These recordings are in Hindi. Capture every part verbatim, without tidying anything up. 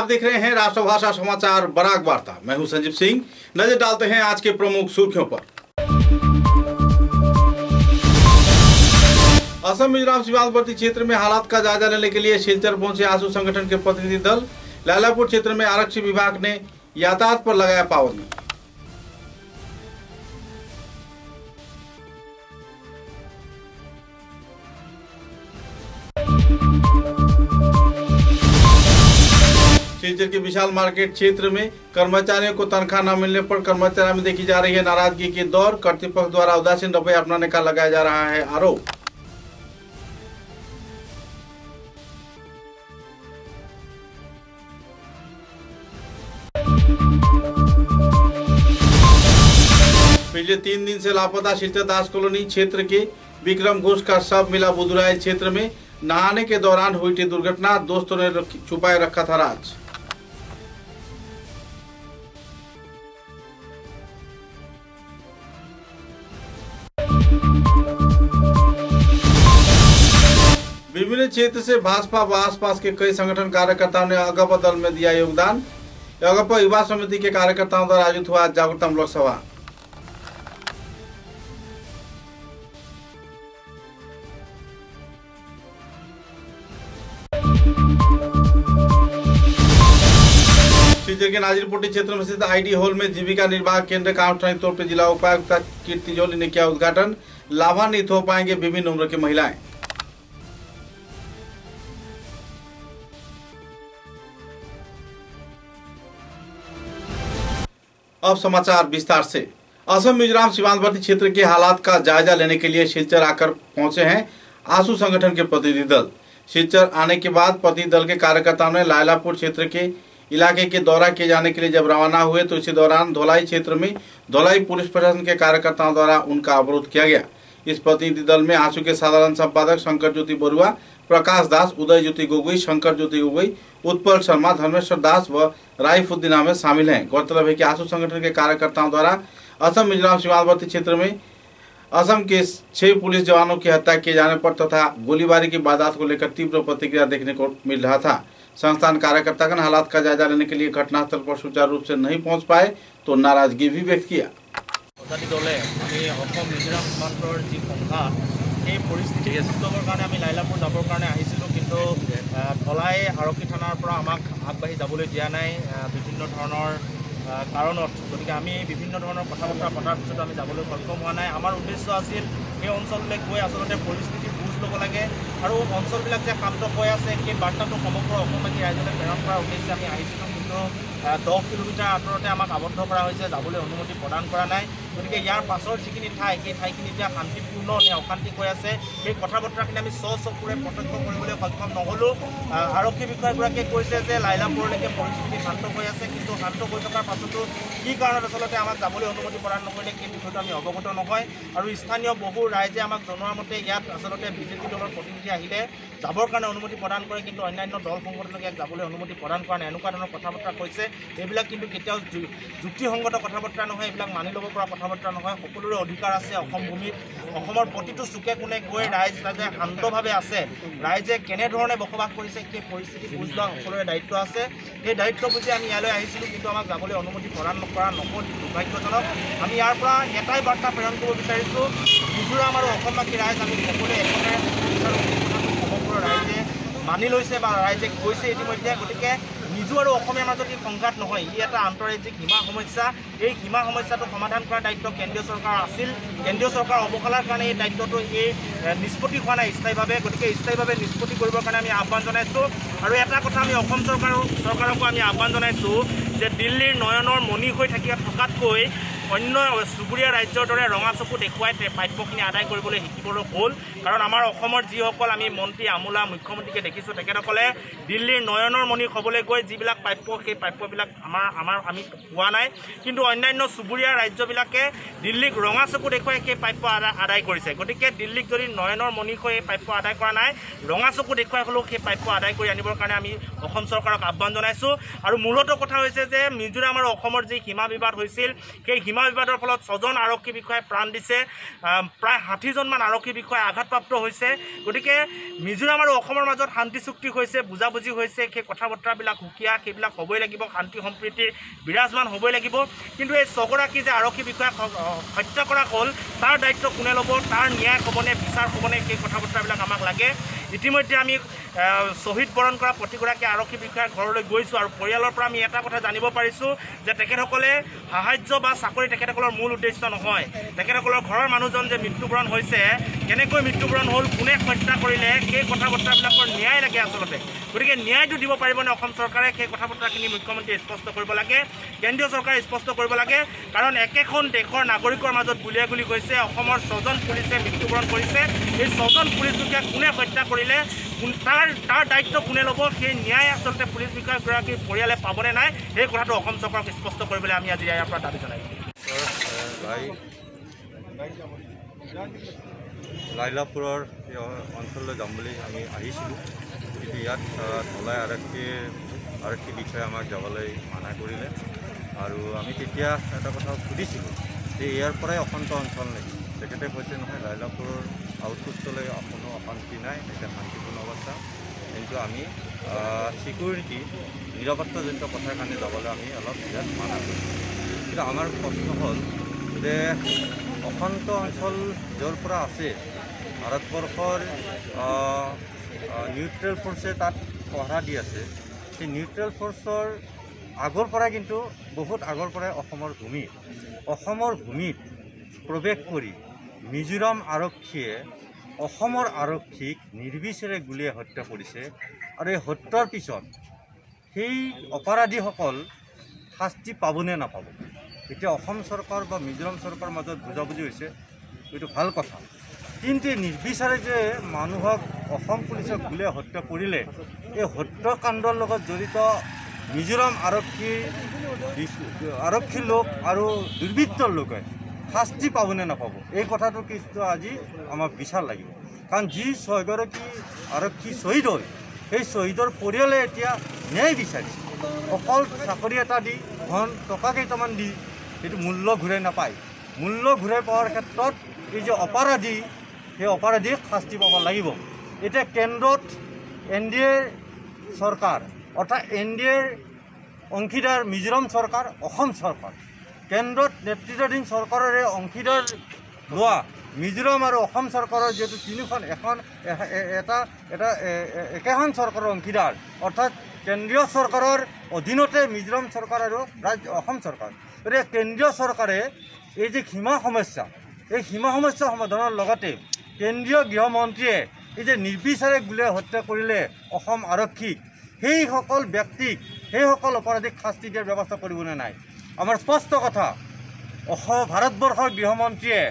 देख रहे हैं राष्ट्रभाषा समाचार बराक वार्ता। मैं हूं संजीव सिंह। नजर डालते हैं आज के प्रमुख सुर्खियों पर। असम मिजोरम सीमांतवर्ती क्षेत्र में हालात का जायजा लेने के लिए सिलचर पहुंचे आसू संगठन के प्रतिनिधि दल। लायलापुर क्षेत्र में आरक्षी विभाग ने यातायात पर लगाया पाबंदी। सिलचर के विशाल मार्केट क्षेत्र में कर्मचारियों को तनख्वाह न मिलने पर कर्मचारियों में देखी जा रही है नाराजगी की दौर। कर्तृपक्ष द्वारा उदासीन रवैया अपनाने का लगाया जा रहा है आरोप। पिछले तीन दिन से लापता सिलचर दास कॉलोनी क्षेत्र के विक्रम घोष का शव मिला बुधराइल क्षेत्र में। नहाने के दौरान हुई थी दुर्घटना। दोस्तों ने छुपाए रखा था राज। विभिन्न क्षेत्र से भाजपा व आसपास के कई संगठन कार्यकर्ताओं ने अगप दल में दिया योगदान। अगप युवा समिति के कार्यकर्ताओं द्वारा आयोजित हुआ जागरूकता मूलक सभा। सिलचर के नाजिरपोटी क्षेत्र में स्थित आईडी हॉल में जीविका निर्वाह केंद्र का अनौपचारिक तौर पर जिला उपायुक्त कीर्ति जोली ने किया उद्घाटन। लाभान्वित हो पाएंगे विभिन्न उम्र की महिलाएं। अब समाचार विस्तार से। असम मिजोरम सीमांतवर्ती क्षेत्र के हालात का जायजा लेने के लिए सिलचर आकर पहुंचे हैं आसू संगठन के प्रतिनिधि दल। सिलचर आने के बाद प्रतिनिधि दल के कार्यकर्ताओं ने लायलापुर क्षेत्र के इलाके के दौरा किए जाने के लिए जब रवाना हुए तो इसी दौरान धोलाई क्षेत्र में धोलाई पुलिस प्रशासन के कार्यकर्ताओं द्वारा उनका अवरोध किया गया। इस प्रतिनिधि दल में आसू के साधारण संपादक शंकर ज्योति बरुआ, प्रकाश दास, उदय ज्योति गोगोई, शंकर ज्योति गोगोई, उत्पल शर्मा, धर्मेश्वर दास व राइफुद्दीन अहमद शामिल हैं। गौरतलब है कि आसू संगठन के कार्यकर्ताओं द्वारा असम मिजोरम सीमांतवर्ती क्षेत्र में असम के छह पुलिस जवानों की हत्या किए जाने पर तथा गोलीबारी की वारदात को लेकर तीव्र प्रतिक्रिया देखने को मिल रहा था। संस्थान कार्यकर्तागण हालात का जायजा लेने के लिए घटनास्थल पर सुचारू रूप से नहीं पहुंच पाए तो नाराजगी भी व्यक्त किया। दले मिजोरम सीमांतर जी संघात সেই পৰিস্থিতি উদ্যোগৰ কাৰণে আমি লাইলাপুৰ যাবৰ কাৰণে আহিছিলোঁ, কিন্তু ধলাই আৰক্ষী থানাৰ পৰা আমাক আগবাঢ়ি যাবলৈ দিয়া নাই বিভিন্ন ধৰণৰ কাৰণত। গতিকে আমি বিভিন্ন ধৰণৰ কথা বতৰা পতাৰ পিছতো আমি যাবলৈ সক্ষম হোৱা নাই। আমাৰ উদ্দেশ্য আছিল সেই অঞ্চললৈ গৈ আচলতে পৰিস্থিতি বুজ ল'ব লাগে আৰু অঞ্চলবিলাক যে শান্ত হৈ আছে সেই বাৰ্তাটো সমগ্ৰ অসমবাসী ৰাইজলৈ প্ৰেৰণ কৰাৰ উদ্দেশ্যে আমি আহিছিলোঁ, কিন্তু দহ কিলোমিটাৰ আঁতৰতে আমাক আবদ্ধ কৰা হৈছে, যাবলৈ অনুমতি প্ৰদান কৰা নাই। গতিকে ইয়াৰ পাছৰ যিখিনি ঠাই সেই ঠাইখিনি এতিয়া শান্তিপূৰ্ণ নে অশান্তি হৈ আছে সেই কথা বতৰাখিনি আমি স্ব চকুৰে প্ৰত্যক্ষ কৰিবলৈ সক্ষম নহ'লোঁ। আৰক্ষী বিষয়াগৰাকীয়ে কৈছে যে লাইলাপুৰলৈকে পৰিস্থিতি শান্ত হৈ আছে, কিন্তু শান্ত হৈ থকাৰ পাছতো কি কাৰণত আচলতে আমাক যাবলৈ অনুমতি প্ৰদান নকৰিলে সেই বিষয়টো আমি অৱগত নহয়। আৰু স্থানীয় বহু ৰাইজে আমাক জনোৱা মতে ইয়াত আচলতে বিজেপি দলৰ প্ৰতিনিধি আহিলে যাবৰ কাৰণে অনুমতি প্ৰদান কৰে, কিন্তু অন্যান্য দল সংগঠনক ইয়াত যাবলৈ অনুমতি প্ৰদান কৰা নাই। এনেকুৱা ধৰণৰ কথা বতৰা কৈছে। এইবিলাক কিন্তু কেতিয়াও যুক্তিসংগত কথা বতৰা নহয়, এইবিলাক মানি ল'ব পৰা কথা বতৰা নহয়। সকলোৰে অধিকাৰ আছে অসম ভূমিত। অসমৰ প্ৰতিটো চুকে কোণে গৈ ৰাইজ যাতে শান্তভাৱে আছে, ৰাইজে কেনেধৰণে বসবাস কৰিছে সেই পৰিস্থিতি বুজ লোৱা সকলোৰে দায়িত্ব আছে। সেই দায়িত্ব বুজি আমি ইয়ালৈ আহিছিলোঁ, কিন্তু আমাক যাবলৈ অনুমতি প্ৰদান কৰা নহ'ল, দুৰ্ভাগ্যজনক। আমি ইয়াৰ পৰা এটাই বাৰ্তা প্ৰেৰণ কৰিব বিচাৰিছোঁ, মিজোৰাম আৰু অসমবাসী ৰাইজ আমি সকলোৱে একতাৰে বিচাৰোঁ। সমগ্ৰ ৰাইজে মানি লৈছে বা ৰাইজে কৈছে ইতিমধ্যে। গতিকে মিজো আৰু অসমীয়াৰ মাজত এই সংঘাত নহয়, ই এটা আন্তঃৰাজ্যিক সীমা সমস্যা। এই সীমা সমস্যাটো সমাধান কৰাৰ দায়িত্ব কেন্দ্ৰীয় চৰকাৰ আছিল। কেন্দ্ৰীয় চৰকাৰ অৱহেলাৰ কাৰণে এই দায়িত্বটো এই নিষ্পত্তি হোৱা নাই স্থায়ীভাৱে। গতিকে স্থায়ীভাৱে নিষ্পত্তি কৰিবৰ কাৰণে আমি আহ্বান জনাইছোঁ। আৰু এটা কথা আমি অসম চৰকাৰ চৰকাৰকো আমি আহ্বান জনাইছোঁ যে দিল্লীৰ নয়নৰ মণি হৈ থাকি থকাতকৈ অন্য চুবুৰীয়া ৰাজ্যৰ দৰে ৰঙা চকু দেখুৱাই প্ৰাপ্যখিনি আদায় কৰিবলৈ শিকিবলৈ হ'ল। কাৰণ আমাৰ অসমৰ যিসকল আমি মন্ত্ৰী আমোলা মুখ্যমন্ত্ৰীকে দেখিছোঁ, তেখেতসকলে দিল্লীৰ নয়নৰ মণি হ'বলৈ গৈ যিবিলাক প্ৰাপ্য সেই প্ৰাপ্যবিলাক আমাৰ আমাৰ আমি পোৱা নাই, কিন্তু অন্যান্য চুবুৰীয়া ৰাজ্যবিলাকে দিল্লীক ৰঙা চকু দেখুৱাই সেই প্ৰাপ্য আদায় কৰিছে। গতিকে দিল্লীক যদি নয়নৰ মণি হৈ এই প্ৰাপ্য আদায় কৰা নাই, ৰঙা চকু দেখুৱাই হ'লেও সেই প্ৰাপ্য আদায় কৰি আনিবৰ কাৰণে আমি অসম চৰকাৰক আহ্বান জনাইছোঁ। আৰু মূলত কথা হৈছে যে মিজোৰাম আৰু অসমৰ যি সীমা বিবাদ হৈছিল সেই সীমা সীমা বিবাদৰ ফলত ছজন আৰক্ষী বিষয়াই প্ৰাণ দিছে, প্ৰায় ষাঠিজনমান আৰক্ষী বিষয়া আঘাতপ্ৰাপ্ত হৈছে। গতিকে মিজোৰাম আৰু অসমৰ মাজত শান্তি চুক্তি হৈছে, বুজাবুজি হৈছে, সেই কথা বতৰাবিলাক সুকীয়া, সেইবিলাক হ'বই লাগিব, শান্তি সম্প্ৰীতি বিৰাজমান হ'বই লাগিব। কিন্তু এই ছগৰাকী যে আৰক্ষী বিষয়াক হত্যা কৰা হ'ল তাৰ দায়িত্ব কোনে ল'ব, তাৰ ন্যায় হ'বনে, বিচাৰ হ'বনে, সেই কথা বতৰাবিলাক আমাক লাগে। ইতিমধ্যে আমি শ্বহীদ বৰণ কৰা প্ৰতিগৰাকী আৰক্ষী বিষয়াৰ ঘৰলৈ গৈছোঁ আৰু পৰিয়ালৰ পৰা আমি এটা কথা জানিব পাৰিছোঁ যে তেখেতসকলে সাহায্য বা চাকৰি তেখেতসকলৰ মূল উদ্দেশ্য নহয়। তেখেতসকলৰ ঘৰৰ মানুহজন যে মৃত্যুবৰণ হৈছে, কেনেকৈ মৃত্যুবৰণ হ'ল, কোনে হত্যা কৰিলে, সেই কথা বতৰাবিলাকৰ ন্যায় লাগে আচলতে। গতিকে ন্যায়টো দিব পাৰিবনে অসম চৰকাৰে, সেই কথা বতৰাখিনি মুখ্যমন্ত্ৰীয়ে স্পষ্ট কৰিব লাগে, কেন্দ্ৰীয় চৰকাৰে স্পষ্ট কৰিব লাগে। কাৰণ একেখন দেশৰ নাগৰিকৰ মাজত গুলীয়াগুলী হৈছে, অসমৰ ছজন পুলিচে মৃত্যুবৰণ কৰিছে। এই ছজন পুলিচ বিষয়াক কোনে হত্যা কৰিলে, তাৰ তাৰ দায়িত্ব কোনে ল'ব, সেই ন্যায় আচলতে পুলিচ বিষয়াগৰাকীৰ পৰিয়ালে পাবনে নাই, সেই কথাটো অসম চৰকাৰক স্পষ্ট কৰিবলৈ আমি আজি ইয়াৰ পৰা দাবী জনাইছোঁ। লাইলাপুৰৰ অঞ্চললৈ যাম বুলি আমি আহিছিলোঁ, কিন্তু ইয়াত ধলাই আৰক্ষী আৰক্ষী বিষয়াই আমাক যাবলৈ মানা কৰিলে। আৰু আমি তেতিয়া এটা কথা সুধিছিলোঁ যে ইয়াৰ পৰাই অশান্ত অঞ্চল নেকি? তেখেতে কৈছে নহয়, লাইলাপুৰৰ আউটপোষ্টলৈ কোনো অশান্তি নাই, এতিয়া শান্তিপূৰ্ণ অৱস্থা। কিন্তু আমি ছিকিউৰিটি নিৰাপত্তাজনিত কথাৰ কাৰণে যাবলৈ আমি অলপ ইয়াত মানা কৰিছোঁ। কিন্তু আমাৰ প্ৰশ্ন হ'ল যে অশান্ত অঞ্চল য'ৰ পৰা আছে, ভাৰতবৰ্ষৰ নিউট্ৰেল ফ'ৰ্চে তাত পহৰা দি আছে। সেই নিউট্ৰেল ফ'ৰ্চৰ আগৰ পৰাই কিন্তু বহুত আগৰ পৰাই অসমৰ ভূমি অসমৰ ভূমিত প্ৰৱেশ কৰি মিজোৰাম আৰক্ষীয়ে অসমৰ আৰক্ষীক নিৰ্বিচাৰে গুলীয়াই হত্যা কৰিছে। আৰু এই হত্যাৰ পিছত সেই অপৰাধীসকল শাস্তি পাবনে নাপাব, এতিয়া অসম চৰকাৰ বা মিজোৰাম চৰকাৰৰ মাজত বুজাবুজি হৈছে, এইটো ভাল কথা। কিন্তু নিৰ্বিচাৰে যে মানুহক অসম পুলিচক গুলীয়াই হত্যা কৰিলে, এই হত্যাকাণ্ডৰ লগত জড়িত মিজোৰাম আৰক্ষী আৰক্ষীৰ লোক আৰু দুৰ্বৃত্তৰ লোকে শাস্তি পাবনে নাপাব, এই কথাটো কিন্তু আজি আমাক বিচাৰ লাগিব। কাৰণ যি ছয়গৰাকী আৰক্ষী শ্বহীদ হ'ল, সেই শ্বহীদৰ পৰিয়ালে এতিয়া ন্যায় বিচাৰিছে। অকল চাকৰি এটা দি, ধন টকা কেইটামান দি সেইটো মূল্য ঘূৰাই নাপায়। মূল্য ঘূৰাই পোৱাৰ ক্ষেত্ৰত এই যে অপৰাধী, সেই অপৰাধীক শাস্তি পাব লাগিব। এতিয়া কেন্দ্ৰত এন ডি এৰ চৰকাৰ, অৰ্থাৎ এন ডি এৰ অংশীদাৰ মিজোৰাম চৰকাৰ, অসম চৰকাৰ, কেন্দ্ৰত নেতৃত্বাধীন চৰকাৰৰে অংশীদাৰ লোৱা মিজোৰাম আৰু অসম চৰকাৰৰ যিহেতু তিনিখন এখন এটা এটা একেখন চৰকাৰৰ অংশীদাৰ, অৰ্থাৎ কেন্দ্ৰীয় চৰকাৰৰ অধীনতে মিজোৰাম চৰকাৰ আৰু ৰাজ্য অসম চৰকাৰ। গতিকে কেন্দ্ৰীয় চৰকাৰে এই যে সীমা সমস্যা, এই সীমা সমস্যা সমাধানৰ লগতে কেন্দ্ৰীয় গৃহমন্ত্ৰীয়ে এই যে নিৰ্বিচাৰে গুলীয়াই হত্যা কৰিলে অসম আৰক্ষীক, সেইসকল ব্যক্তিক, সেইসকল অপৰাধীক শাস্তি দিয়াৰ ব্যৱস্থা কৰিবনে নাই। আমাৰ স্পষ্ট কথা, অসম ভাৰতবৰ্ষৰ গৃহমন্ত্ৰীয়ে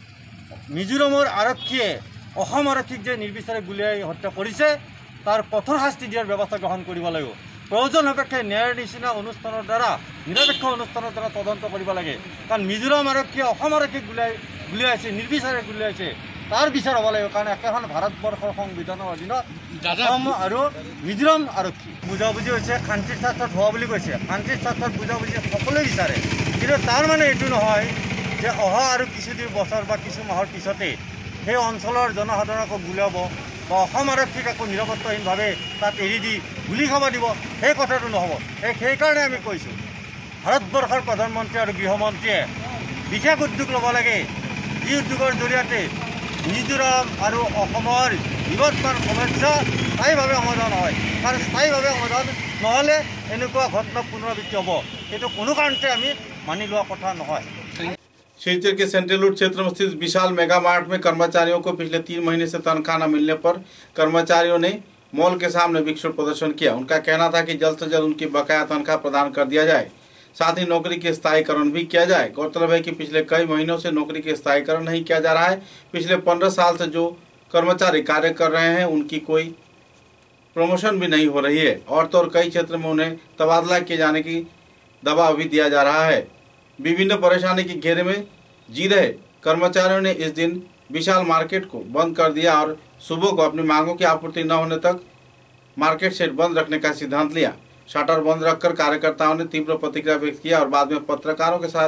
মিজোৰামৰ আৰক্ষীয়ে অসম আৰক্ষীক যে নিৰ্বিচাৰে গুলীয়াই হত্যা কৰিছে, তাৰ কঠোৰ শাস্তি দিয়াৰ ব্যৱস্থা গ্ৰহণ কৰিব লাগিব। প্ৰয়োজন সাপেক্ষে ন্যায়ৰ নিচিনা অনুষ্ঠানৰ দ্বাৰা, নিৰপেক্ষ অনুষ্ঠানৰ দ্বাৰা তদন্ত কৰিব লাগে। কাৰণ মিজোৰাম আৰক্ষীয়ে অসম আৰক্ষীক গুলীয়াই গুলীয়াইছে, নিৰ্বিচাৰে গুলীয়াইছে, তাৰ বিচাৰ হ'ব লাগিব। কাৰণ একেখন ভাৰতবৰ্ষৰ সংবিধানৰ অধীনত অসম আৰু মিজোৰাম আৰক্ষী বুজাবুজি হৈছে, শান্তিৰ স্বাৰ্থত হোৱা বুলি কৈছে। শান্তিৰ স্বাৰ্থত বুজাবুজি সকলোৱে বিচাৰে, কিন্তু তাৰ মানে এইটো নহয় যে অহা আৰু কিছুদিন বছৰ বা কিছু মাহৰ পিছতে সেই অঞ্চলৰ জনসাধাৰণক গুলিয়াব বা অসম আৰক্ষীক আকৌ নিৰাপত্তাহীনভাৱে তাত এৰি দি গুলি খাব দিব, সেই কথাটো নহ'ব। সেই সেইকাৰণে আমি কৈছোঁ, ভাৰতবৰ্ষৰ প্ৰধানমন্ত্ৰী আৰু গৃহমন্ত্ৰীয়ে বিশেষ উদ্যোগ ল'ব লাগে, যি উদ্যোগৰ জৰিয়তে মিজোৰাম আৰু অসমৰ বিবদমান সমস্যা স্থায়ীভাৱে সমাধান হয়। কাৰণ স্থায়ীভাৱে সমাধান নহ'লে এনেকুৱা ঘটনা পুনৰাবৃত্তি হ'ব, সেইটো কোনো কাৰণতে আমি মানি লোৱা কথা নহয়। शिलचर के सेंट्रल रोड क्षेत्र में स्थित विशाल मेगा मार्ट में कर्मचारियों को पिछले तीन महीने से तनख्वाह न मिलने पर कर्मचारियों ने मॉल के सामने विक्षोभ प्रदर्शन किया। उनका कहना था कि जल्द से जल्द उनकी बकाया तनख्वाह प्रदान कर दिया जाए, साथ ही नौकरी के स्थायीकरण भी किया जाए। गौरतलब है कि पिछले कई महीनों से नौकरी के स्थायीकरण नहीं किया जा रहा है। पिछले पंद्रह साल से जो कर्मचारी कार्य कर रहे हैं उनकी कोई प्रमोशन भी नहीं हो रही है और तो और कई क्षेत्र में उन्हें तबादला किए जाने की दबाव भी दिया जा रहा है। विभिन्न परेशानी के घेरे में जी रहे कर्मचारियों ने इस दिन विशाल मार्केट को बंद कर दिया और सुबह को अपनी मांगों की आपूर्ति न होने तक मार्केट शेड बंद रखने का सिद्धांत लिया। शटर बंद रखकर कार्यकर्ताओं ने तीव्र प्रतिक्रिया व्यक्त किया और बाद में पत्रकारों के साथ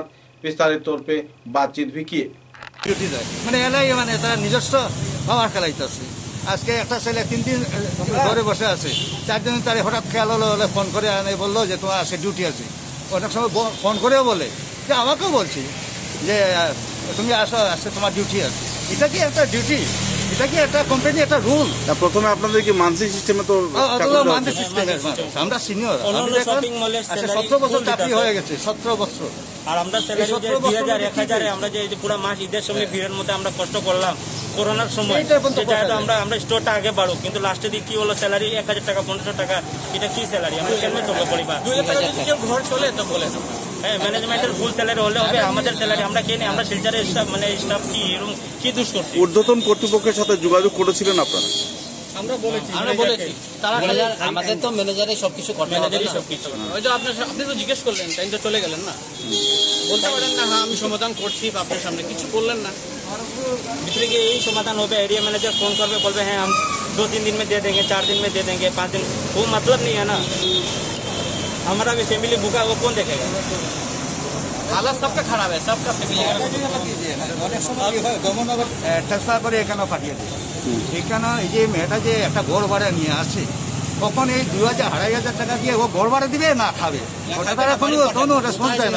विस्तारित तौर पे बातचीत भी किए। ডিউটি যায় মানে এলাই মানে তারা নিজস্ব পাওয়ার খেলাইতেছে। আজকে একটা ছেলে তিন দিন ঘরে বসে আছে, চার দিন তার হঠাৎ খেয়াল হলো, হলে ফোন করে আনে বললো যে তোমার আজকে ডিউটি আছে। অনেক সময় ফোন করেও বলে যে আমাকেও বলছি যে তুমি আসো, আজকে তোমার ডিউটি আছে। এটা কি একটা ডিউটি? এটা কি একটা কোম্পানি, একটা রুল? প্রথমে আপনাদের কি মান্থলি সিস্টেমে তো মান্থলি সিস্টেমের আমরা সিনিয়র, সতেরো বছর চাকরি হয়ে গেছে, সতেরো বছর। আর আমরা স্যালারি দুই হাজার এক হাজারে আমরা যে পুরো মাস ঈদের সময় ভিড়ের মধ্যে আমরা কষ্ট করলাম করোনার সময়, যেটা আমরা আমরা স্টোরটা আগে বাড়ুক, কিন্তু লাস্টে দিয়ে কি হলো স্যালারি এক হাজার টাকা পনেরোশো টাকা, এটা কি স্যালারি? আমরা কেমন চলবো পরিবার? ঘর চলে তো বলে হ্যাঁ, ম্যানেজমেন্টের ফুল স্যালারি হলে হবে, আমাদের স্যালারি আমরা কে নেই? আমরা শিলচরের স্টাফ মানে স্টাফ কি এরকম কি দোষ করছি? ঊর্ধ্বতন কর্তৃপক্ষের সাথে যোগাযোগ করেছিলেন আপনারা? আমরা বলেছি আমরা বলেছি তারা আমাদের তো ম্যানেজারই সবকিছু করতে হবে, ম্যানেজারই সবকিছু। ওই যে আপনি আপনি তো জিজ্ঞেস করলেন, তাই তো চলে গেলেন না, বলতে পারেন না হ্যাঁ আমি সমাধান করছি, আপনার সামনে কিছু বললেন না। ভিতরে গিয়ে এই সমাধান হবে, एरिया मैनेजर फोन करके बोलते हैं हम दो तीन दिन में दे देंगे, चार दिन में दे देंगे, पाँच दिन, वो मतलब नहीं है ना। हमारा भी फैमिली भूखा, वो कौन देखेगा? हालत सबका खराब है, सबका फैमिली। অনেক সময় কি হয় দমনগর ট্রান্সফার করে এখানেও পাঠিয়ে দেয়। এখানে এই যে মেয়েটা যে একটা ঘর ভাড়া নিয়ে আসে, কখন এই দুই হাজার আড়াই হাজার টাকা দিয়ে ও ঘর ভাড়া দিবে না খাবে, ওটা তারা কোনো কোনো রেসপন্স দেয় না।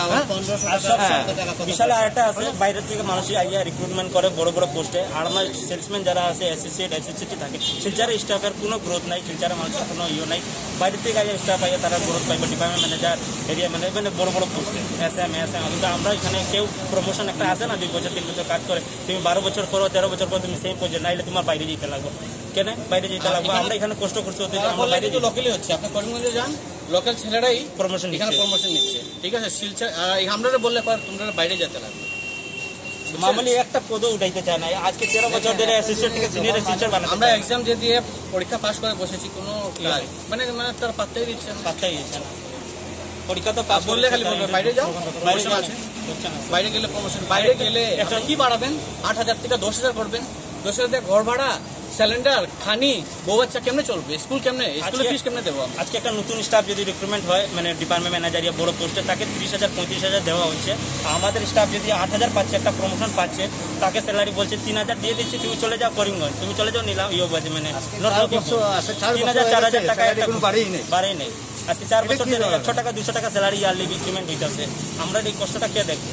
বিশাল আরেকটা আছে, বাইরে থেকে মানুষ আইয়া রিক্রুটমেন্ট করে বড় বড় পোস্টে, আর আমার সেলসম্যান যারা আছে অ্যাসোসিয়েট অ্যাসোসিয়েট থাকে, শিলচরের স্টাফের কোনো গ্রোথ নাই, শিলচরের মানুষের কোনো ইয়ে নাই। বাইরে থেকে আইয়া স্টাফ আইয়া তারা গ্রোথ পাইবে, ডিপার্টমেন্ট ম্যানেজার, এরিয়া ম্যানেজার, মানে বড় বড় পোস্টে এস এম এস এম। কিন্তু আমরা এখানে কেউ প্রমোশন একটা আছে না, দুই বছর তিন বছর কাজ করে, তুমি বারো বছর করো, তেরো বছর করো, তুমি সেম পর্যায়ে নাইলে তোমার বাইরে যেতে লাগবে। কেন বাইরে যেতে লাগবে? আমরা এখানে কষ্ট করছি, আমরা বাইরে লোকালি হচ্ছে। আপনি করিমগঞ্জে যান, লোকাল ছেলেরাই প্রমোশন এখানে প্রমোশন নিচ্ছে, ঠিক আছে? শিলচর আমরা বললে তোমরা বাইরে যেতে লাগবে। মামুলি একটা পদও উঠাইতে চায় না। আজকে তেরো বছর ধরে অ্যাসোসিয়েট থেকে সিনিয়র অ্যাসিস্ট্যান্ট বানাতে আমরা এক্সাম যে দিয়ে পরীক্ষা পাস করে বসেছি, কোনো মানে মানে তার পাত্তাই দিচ্ছে না, পাত্তাই দিচ্ছে না। পরীক্ষা তো পাস করলে খালি বলবে বাইরে যাও, বাইরে আছে, বাইরে গেলে প্রমোশন, বাইরে গেলে একটা কি বাড়াবেন? আট হাজার থেকে দশ হাজার করবেন, দশ হাজার থেকে ঘর ভাড়া, সিলিন্ডার, খানি, বউ বাচ্চা কেমনে চলবে? স্কুল কেমনে, স্কুলের ফিস কেমনে দেবো? আজকে একটা নতুন স্টাফ যদি রিক্রুটমেন্ট হয়, মানে ডিপার্টমেন্ট ম্যানেজার ইয়া বড় পোস্টে, তাকে ত্রিশ হাজার পঁয়ত্রিশ হাজার দেওয়া হচ্ছে। আমাদের স্টাফ যদি আট হাজার পাচ্ছে, একটা প্রমোশন পাচ্ছে, তাকে স্যালারি বলছে তিন হাজার দিয়ে দিচ্ছে, তুমি চলে যাও করিমগঞ্জ, তুমি চলে যাও নিলাম ইয়ে বাজে, মানে তিন হাজার চার হাজার টাকা বাড়েই নেই। আজকে চার বছর ধরে একশো টাকা দুশো টাকা স্যালারি ইয়ারলি ইনক্রিমেন্ট হইতেছে, আমরা এই কষ্টটা কে দেখবো?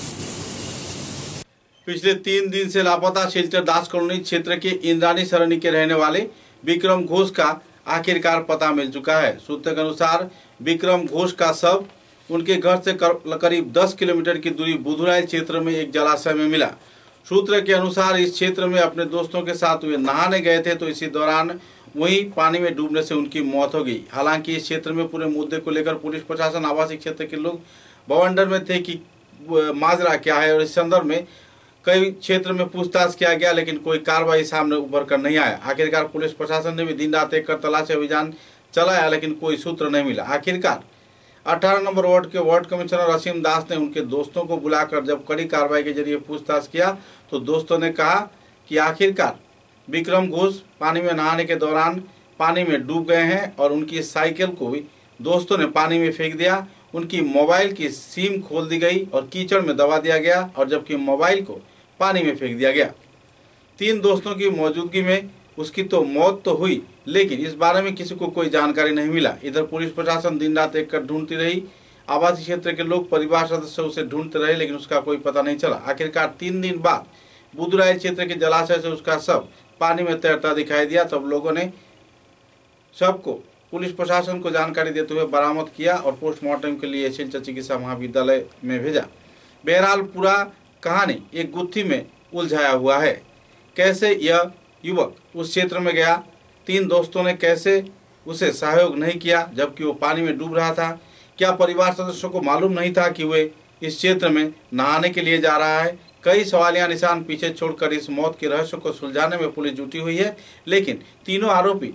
पिछले तीन दिन से लापता शिलचर दास कॉलोनी क्षेत्र के इंद्रानी सरणी के रहने वाले विक्रम घोष का आखिरकार पता मिल चुका है। सूत्र के अनुसार विक्रम घोष का शव उनके घर से करीब दस किलोमीटर की दूरी बुधुराइल क्षेत्र में एक जलाशय में मिला। सूत्र के अनुसार इस क्षेत्र में अपने दोस्तों के साथ वे नहाने गए थे, तो इसी दौरान वहीं पानी में डूबने से उनकी मौत हो गई। हालांकि इस क्षेत्र में पूरे मुद्दे को लेकर पुलिस प्रशासन आवासीय क्षेत्र के लोग बवंडर में थे कि माजरा क्या है, और इस संदर्भ में कई क्षेत्र में पूछताछ किया गया, लेकिन कोई कार्रवाई सामने उभर कर नहीं आया। आखिरकार पुलिस प्रशासन ने भी दिन रात एक कर तलाशी अभियान चलाया, लेकिन कोई सूत्र नहीं मिला। आखिरकार अठारह नंबर वार्ड के वार्ड कमिश्नर असीम दास ने उनके दोस्तों को बुलाकर जब कड़ी कार्रवाई के जरिए पूछताछ किया, तो दोस्तों ने कहा कि आखिरकार विक्रम घोष पानी में नहाने के दौरान पानी में डूब गए हैं, और उनकी साइकिल को भी दोस्तों ने पानी में फेंक दिया। उनकी मोबाइल की सिम खोल दी गई और कीचड़ में दबा दिया गया, और जबकि मोबाइल को पानी में फेंक दिया गया। तीन दोस्तों की मौजूदगी में उसकी तो मौत तो हुई, लेकिन इस बारे में किसी को कोई जानकारी नहीं मिला। इधर पुलिस प्रशासन दिन रात एक कर ढूंढती रही, आवासीय क्षेत्र के लोग परिवार सदस्य उसे ढूंढते रहे, लेकिन उसका कोई पता नहीं चला। आखिरकार तीन दिन बाद बुधुराइल क्षेत्र के जलाशय से उसका शव पानी में तैरता दिखाई दिया। तब लोगों ने शव को पुलिस प्रशासन को जानकारी देते हुए बरामद किया और पोस्टमार्टम के लिए शिलचर चिकित्सा महाविद्यालय में भेजा। बहरहाल पूरा कहानी एक गुत्थी में उलझाया हुआ है। कैसे यह युवक उस क्षेत्र में गया, तीन दोस्तों ने कैसे उसे सहयोग नहीं किया जबकि वो पानी में डूब रहा था? क्या परिवार सदस्यों को मालूम नहीं था कि वे इस क्षेत्र में नहाने के लिए जा रहा है? कई सवालिया निशान पीछे छोड़कर इस मौत के रहस्य को सुलझाने में पुलिस जुटी हुई है, लेकिन तीनों आरोपी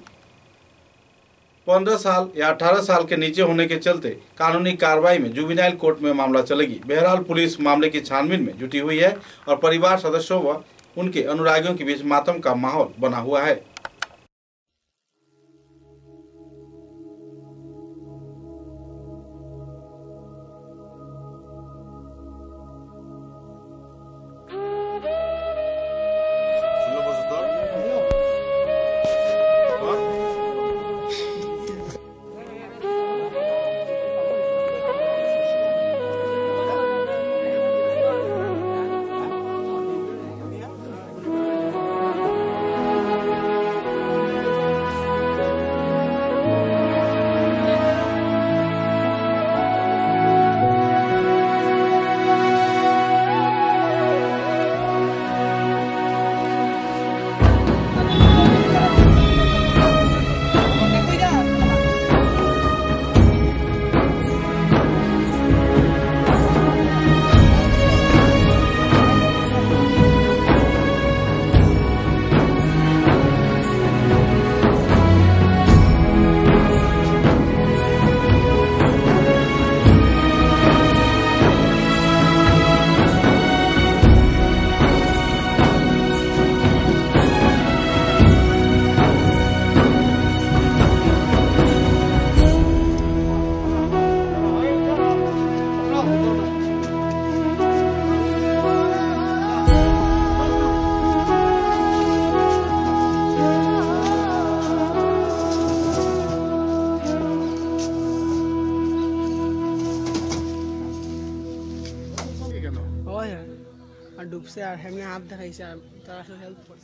पंद्रह साल या अठारह साल के नीचे होने के चलते कानूनी कार्रवाई में जुवेनाइल कोर्ट में मामला चलेगी। बहरहाल पुलिस मामले की छानबीन में जुटी हुई है और परिवार सदस्यों व उनके अनुरागियों के बीच मातम का माहौल बना हुआ है। আর ডুবছে আর এমনি হাত দেখাইছে আর তারা আসলে হেল্প করছে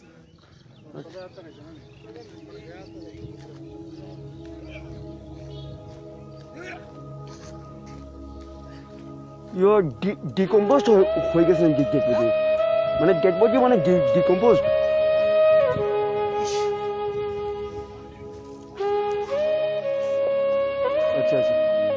ইউর ডিকম্পোজড হয়ে গেছে ডেড বডি মানে ডেড বডি মানে ডিকম্পোজড আচ্ছা আচ্ছা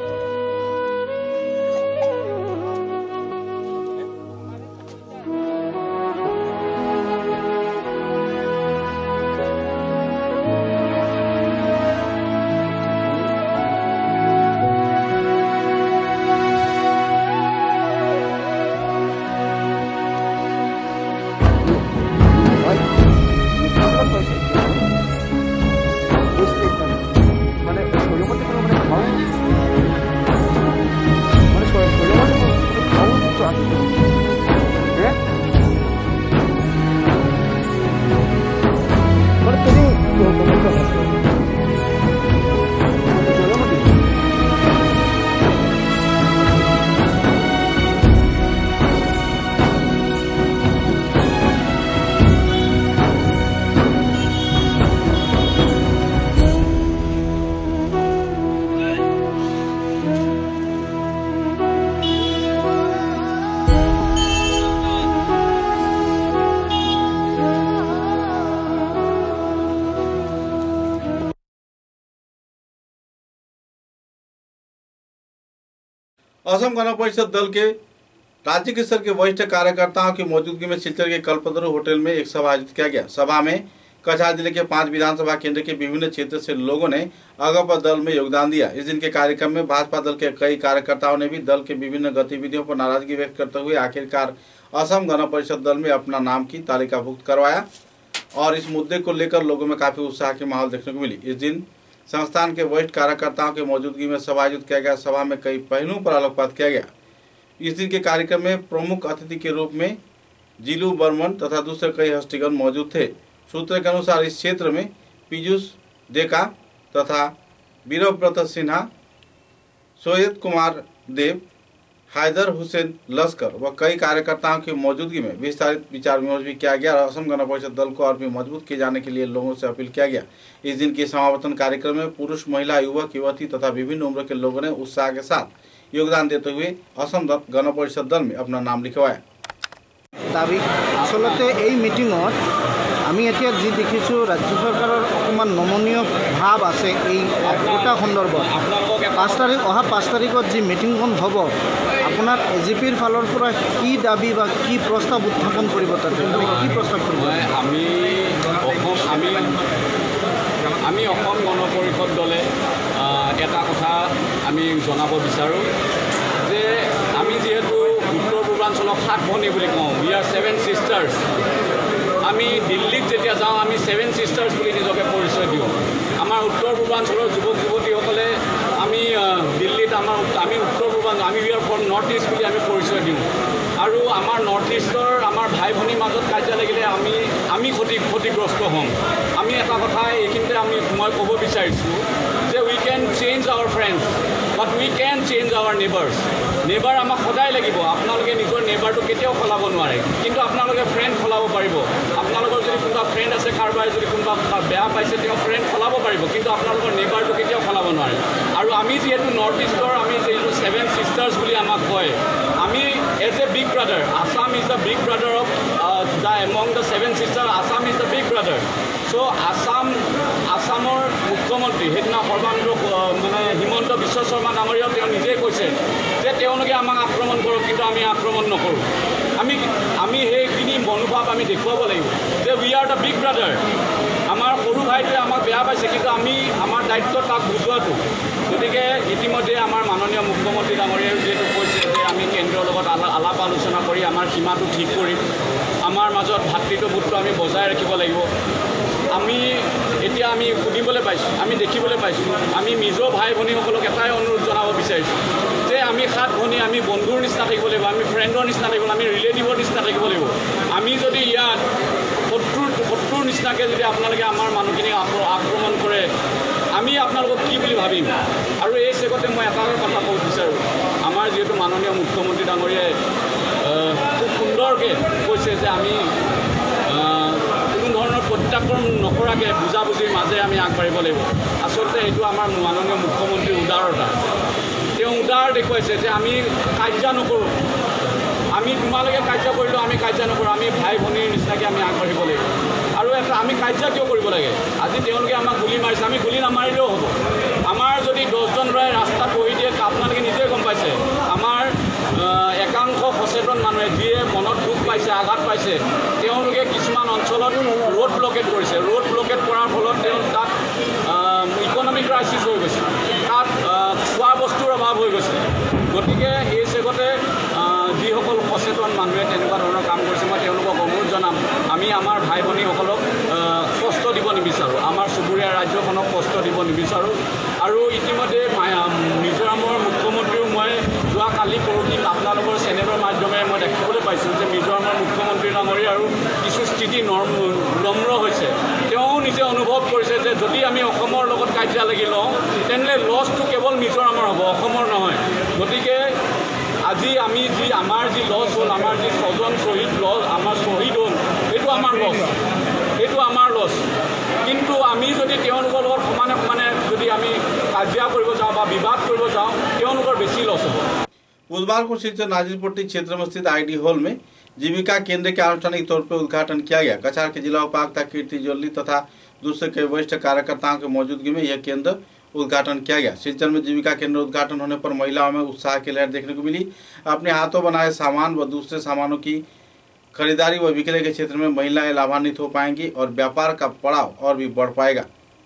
असम गण परिषद दल के राज्य के स्तर के वरिष्ठ कार्यकर्ताओं की मौजूदगी में सिलचर के कल्पतरु होटल में एक सभा आयोजित किया गया। सभा में कछार जिले के पांच विधानसभा केंद्र के विभिन्न क्षेत्र से लोगों ने अगप दल में योगदान दिया। इस दिन के कार्यक्रम में भाजपा दल के कई कार्यकर्ताओं ने भी दल के विभिन्न गतिविधियों पर नाराजगी व्यक्त करते हुए आखिरकार असम गण परिषद दल में अपना नाम की तालिकाभुक्त करवाया और इस मुद्दे को लेकर लोगों में काफी उत्साह की माहौल देखने को मिली। इस दिन संस्थान के वरिष्ठ कार्यकर्ताओं की मौजूदगी में सभा आयोजित किया गया। सभा में कई पहलुओं पर आलोकपात किया गया। इस दिन के कार्यक्रम में प्रमुख अतिथि के रूप में जिलू बर्मन तथा दूसरे कई हस्तीगण मौजूद थे। सूत्र के अनुसार इस क्षेत्र में पीयूष डेका तथा वीरव्रत सिन्हा, सोयत कुमार देव, हैदर हुसैन लश्कर व कई कार्यकर्ताओं की मौजूदगी में विस्तारित विचार विमर्श भी किया गया और असम गण परिषद दल को और भी मजबूत किए जाने के लिए लोगों से अपील किया गया। इस दिन के समावर्तन कार्यक्रम में पुरुष, महिला, युवक, युवती तथा विभिन्न उम्र के लोगों ने उत्साह के साथ योगदान देते हुए असम गण परिषद दल में अपना नाम लिखवाया। दाबी आसलते এই মিটিঙত আমি এতিয়া যি দেখিছোঁ ৰাজ্য চৰকাৰৰ অকণমান নমনীয় ভাৱ আছে। এই গোটা সন্দৰ্ভত পাঁচ তাৰিখ অহা পাঁচ তাৰিখত যি মিটিংখন হ'ব আপোনাৰ এ জি পিৰ ফালৰ পৰা কি দাবী বা কি প্ৰস্তাৱ উত্থাপন কৰিব তাতে কি প্ৰস্তাৱ কৰিব? আমি অসম আমি আমি অসম গণ পৰিষদ দলে এটা কথা আমি জনাব বিচাৰোঁ যে আমি যিহেতু উত্তৰ পূৰ্বাঞ্চলক সাত ভনী বুলি কওঁ, উই আৰ ছেভেন চিষ্টাৰ্ছ। আমি দিল্লীত যেতিয়া যাওঁ আমি ছেভেন চিষ্টাৰ্ছ বুলি নিজকে পৰিচয় দিওঁ। আমাৰ উত্তৰ পূৰ্বাঞ্চলৰ যুৱক যুৱতীসকলে আমি দিল্লীত আমাৰ আমি উত্তৰ পূৰ্বাঞ্চল আমি we are from north east বুলি আমি পৰিচয় দিওঁ আৰু আমাৰ নৰ্থ ইষ্টৰ আমাৰ ভাই ভনীৰ মাজত কাজিয়া লাগিলে আমি আমি ক্ষতি ক্ষতিগ্ৰস্ত হ'ম। আমি এটা কথা এইখিনিতে আমি মই ক'ব বিচাৰিছোঁ যে we can change our friends but we can change our neighbours. Neighbour আমাক সদায় লাগিব। আপোনালোকে নিজৰ নেবাৰটো কেতিয়াও সলাব নোৱাৰে, কিন্তু আপোনালোকে ফ্ৰেণ্ড সলাব পাৰিব। আপোনালোকৰ যদি কোনোবা ফ্ৰেণ্ড আছে, কাৰোবাৰ যদি কোনোবা বেয়া পাইছে তেওঁ ফ্ৰেণ্ড সলাব পাৰিব, কিন্তু আপোনালোকৰ নেবাৰটো কেতিয়াও সলাব নোৱাৰে। আৰু আমি যিহেতু নৰ্থ ইষ্টৰ আমি যিহেতু ছেভেন চিষ্টাৰ্ছ বুলি আমাক কয়, আমি as a big brother, Assam is the big brother of the among the seven sister, Assam is the big brother. So' Assam আছামৰ মুখ্যমন্ত্ৰী সেইদিনা সৰ্বানন্দ মানে হিমন্ত বিশ্ব শৰ্মা ডাঙৰীয়াও তেওঁ নিজেই কৈছে যে তেওঁলোকে আমাক আক্ৰমণ কৰক কিন্তু আমি আক্ৰমণ নকৰোঁ। আমি আমি সেইখিনি মনোভাৱ আমি দেখুৱাব লাগিব যে we are the big brother. আমাৰ সৰু ভাইটোৱে আমাক বেয়া পাইছে, কিন্তু আমি আমাৰ দায়িত্ব তাক বুজোৱাটো। গতিকে ইতিমধ্যে আমাৰ মাননীয় মুখ্যমন্ত্ৰী ডাঙৰীয়াই যিহেতু কৈছে যে আমি কেন্দ্ৰৰ লগত আলাপ আলোচনা কৰি আমাৰ সীমাটো ঠিক কৰিম, আমাৰ মাজত ভাতৃত্ববোধটো আমি বজাই ৰাখিব লাগিব। আমি এতিয়া আমি শুনিবলৈ পাইছোঁ, আমি দেখিবলৈ পাইছোঁ, আমি নিজৰ ভাই ভনীসকলক এটাই অনুৰোধ জনাব বিচাৰিছোঁ যে আমি সাত ভনী আমি বন্ধুৰ নিচিনা থাকিব লাগিব, আমি ফ্ৰেণ্ডৰ নিচিনা থাকিব লাগিব, আমি ৰিলেটিভৰ নিচিনা থাকিব লাগিব। আমি যদি ইয়াত শত্ৰুৰ শত্ৰুৰ নিচিনাকৈ যদি আপোনালোকে আমাৰ মানুহখিনিক আক্ৰমণ কৰে আমি আপোনালোকক কি বুলি ভাবিম? আৰু এই চেগতে মই এটা কথা ক'ব বিচাৰোঁ, আমাৰ যিহেতু মাননীয় মুখ্যমন্ত্ৰী ডাঙৰীয়াই খুব সুন্দৰকৈ কৈছে নকৰাকৈ বুজাবুজিৰ মাজে আমি আগবাঢ়িব লাগিব। আচলতে এইটো আমাৰ মাননীয় মুখ্যমন্ত্ৰীৰ উদাৰতা। তেওঁ উদাৰ দেখুৱাইছে যে আমি কাৰ্য নকৰোঁ, আমি তোমালোকে কাৰ্য কৰিলেও আমি কাৰ্য নকৰোঁ, আমি ভাই ভনীৰ নিচিনাকৈ আমি আগবাঢ়িব লাগিব। আৰু এটা আমি কাৰ্য কিয় কৰিব লাগে? আজি তেওঁলোকে আমাক গুলি মাৰিছে, আমি গুলি নামাৰিলেও হ'ব। আমাৰ যদি দহজন ল'ৰাই ৰাস্তাত বহি দিয়ে, আপোনালোকে নিজে গম পাইছে, আমাৰ একাংশ সচেতন মানুহে যিয়ে মনত দুখ পাইছে, আঘাত পাইছে, তেওঁলোকে কিছুমান অঞ্চলত ৰোড ব্লকেট কৰিছে। ৰোড ব্লকেট কৰাৰ ফলত তেওঁ তাত ইকনমিক ক্ৰাইচিছ হৈ গৈছে, তাত খোৱা বস্তুৰ অভাৱ হৈ গৈছে। গতিকে এই চেগতে যিসকল সচেতন মানুহে তেনেকুৱা ধৰণৰ কাম কৰিছে, মই তেওঁলোকক অনুৰোধ জনাম, আমি আমাৰ ভাই ভনীসকলক কষ্ট দিব নিবিচাৰোঁ, আমাৰ চুবুৰীয়া ৰাজ্যখনক কষ্ট দিব নিবিচাৰোঁ। আৰু ইতিমধ্যে মিজোৰামৰ মুখ্যমন্ত্ৰীও মই যোৱা কালি পৰহি আপোনালোকৰ চেনেলৰ মাধ্যমেৰে মই দেখিবলৈ পাইছোঁ যে মিজোৰামৰ মুখ্যমন্ত্ৰী ডাঙৰীয়া আৰু কিছু স্থিতি নম্ৰ হৈছে। তেওঁ নিজে অনুভৱ কৰিছে যে যদি আমি অসমৰ লগত কাজিয়া লাগি লওঁ তেনেহ'লে লছটো কেৱল মিজোৰামৰ হ'ব, অসমৰ নহয়। গতিকে আজি আমি যি আমাৰ যি লছ হ'ল, আমাৰ যি ছজন শ্বহীদ লছ, আমাৰ শ্বহীদ হ'ল, এইটো আমাৰ লছ, এইটো আমাৰ লছ। কিন্তু আমি যদি তেওঁলোকৰ লগত সমানে সমানে যদি আমি কাজিয়া কৰিব যাওঁ বা বিবাদ কৰিব যাওঁ, তেওঁলোকৰ বেছি লছ হ'ব। बुधवार को सिलचर नाजिरपट्टी क्षेत्र में स्थित आईडी हॉल में जीविका केंद्र के आनुষ্ঠাनिक तौर पर उद्घाटन किया गया। कछार के जिला उपायुक्त कीर्ति जोल्ली तथा दूसरे कई वरिष्ठ कार्यकर्ताओं की मौजूदगी में यह केंद्र उद्घाटन किया गया। सिलचर में जीविका केंद्र उद्घाटन होने पर महिलाओं में उत्साह की लहर देखने को मिली। अपने हाथों बनाए सामान व दूसरे सामानों की खरीदारी व विक्रय के क्षेत्र में महिलाएं लाभान्वित हो पाएंगी और व्यापार का पड़ाव और भी बढ़ पाएगा।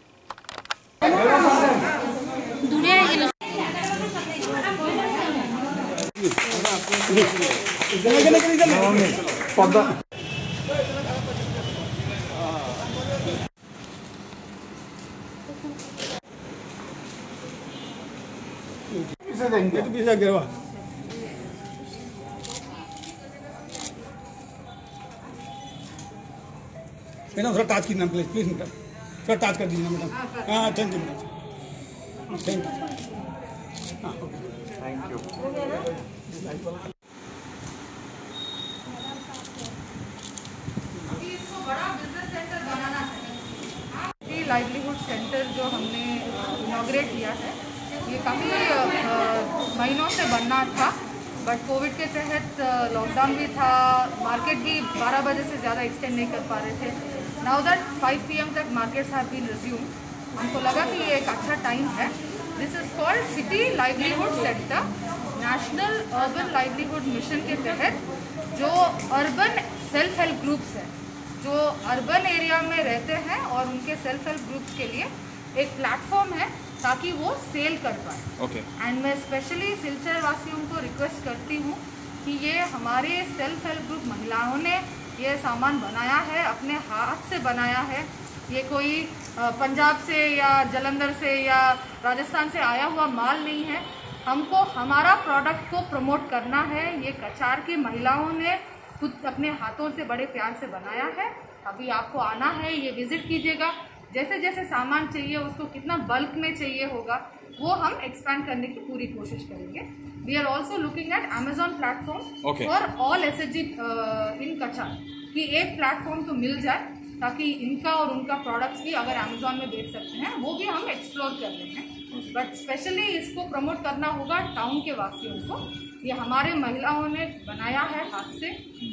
मैडम थोड़ा टच कीजिए प्लीज प्लीज मैडम, थोड़ा टच कर दीजिए मैडम। हाँ thank you madam, thank you. हाँ ओके थैंक यू। इसको बड़ा बिजनेस सेंटर बनाना है। लाइवलीहुड सेंटर जो हमने इनॉग्रेट किया है, ये काफ़ी महीनों से बनना था, बट कोविड के तहत लॉकडाउन भी था, मार्केट भी बारह बजे से ज़्यादा एक्सटेंड नहीं कर पा रहे थे। Now that five P M तक मार्केट्स हैव बीन रिज्यूम, हमको लगा कि ये एक अच्छा टाइम है। This is called city livelihood centre, national urban livelihood mission के तहत जो अर्बन सेल्फ हेल्प ग्रुप्स हैं, जो अर्बन एरिया में रहते हैं और उनके सेल्फ हेल्प ग्रुप्स के लिए एक प्लेटफॉर्म है ताकि वो सेल कर पाए। ओके एंड मैं स्पेशली सिलचर वासियों को रिक्वेस्ट करती हूँ कि ये हमारे सेल्फ हेल्प ग्रुप महिलाओं ने ये सामान बनाया है, अपने हाथ से बनाया है। ये कोई पंजाब से या जलंधर से या राजस्थान से आया हुआ माल नहीं है। हमको हमारा प्रोडक्ट को प्रमोट करना है। ये कछार की महिलाओं ने खुद अपने हाथों से बड़े प्यार से बनाया है। अभी आपको आना है, ये विजिट कीजिएगा। जैसे जैसे सामान चाहिए, उसको कितना बल्क में चाहिए होगा, वो हम एक्सपैंड करने की पूरी कोशिश करेंगे। We are also looking at Amazon platform for all S H G in Cachar, कि एक प्लेटफॉर्म तो मिल जाए ताकि इनका और उनका प्रोडक्ट्स भी अगर अमेजॉन में बेच सकते हैं, वो भी हम एक्सप्लोर कर रहे हैं। बट स्पेशली इसको प्रमोट करना होगा टाउन के वासियों को। ये हमारे महिलाओं ने बनाया है हाथ से।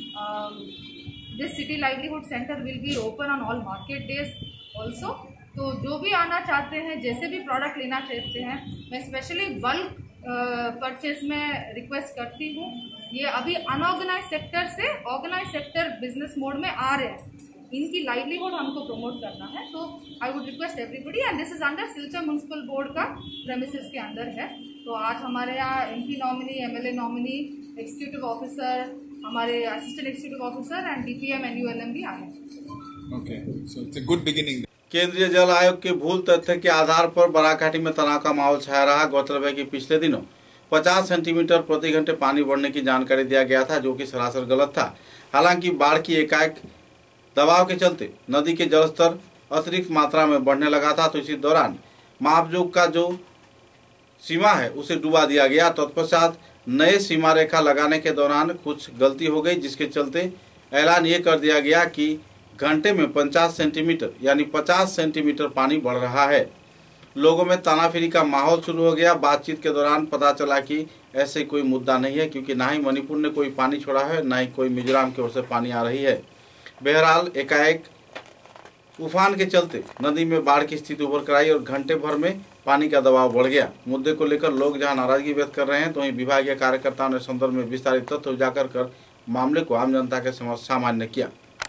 This city livelihood centre will be open on all market days also. तो जो भी आना चाहते हैं, जैसे भी प्रोडक्ट लेना चाहते हैं, मैं स्पेशली बल्क परचेज में रिक्वेस्ट करती हूँ। ये अभी अनऑर्गेनाइज सेक्टर से ऑर्गेनाइज सेक्टर बिजनेस मोड में आ रहे हैं, इनकी लाइवलीहुड हमको प्रमोट करना है। तो I would request everybody, and this is under Silchar municipal board का प्रेमिसेस के अंदर है। तो आज हमारे यहाँ MP nominee, MLA nominee, executive officer, हमारे assistant executive officer and DPM NULM भी आए। Okay, so it's a good beginning. केंद्रीय जल आयोग के भूल तथ्य के आधार पर बराकाठी में तनाव का माहौल छाया रहा। गौरतलब है कि पिछले दिनों पचास सेंटीमीटर प्रति घंटे पानी बढ़ने की जानकारी दिया गया था, जो कि सरासर गलत था। हालांकि बाढ़ की एकाएक दबाव के चलते नदी के जलस्तर अतिरिक्त मात्रा में बढ़ने लगा था, तो इसी दौरान मापजोग का जो सीमा है उसे डुबा दिया गया। तत्पश्चात नए सीमा रेखा लगाने के दौरान कुछ गलती हो गई, जिसके चलते ऐलान ये कर दिया गया कि घंटे में पचास सेंटीमीटर यानी पचास सेंटीमीटर पानी बढ़ रहा है। लोगों में तानाफिरी का माहौल शुरू हो गया। बातचीत के दौरान पता चला कि ऐसे कोई मुद्दा नहीं है, क्योंकि ना ही मणिपुर ने कोई पानी छोड़ा है, ना ही कोई मिजोरम की ओर से पानी आ रही है। बहरहाल एकाएक उफान के चलते नदी में बाढ़ की स्थिति उभर कर आई और घंटे भर में पानी का दबाव बढ़ गया। मुद्दे को लेकर लोग जहां नाराजगी व्यक्त कर रहे हैं, तो वहीं विभागीय कार्यकर्ताओं ने संदर्भ में विस्तारित तथ्य उजागर कर मामले को आम जनता के समक्ष सामान्य किया।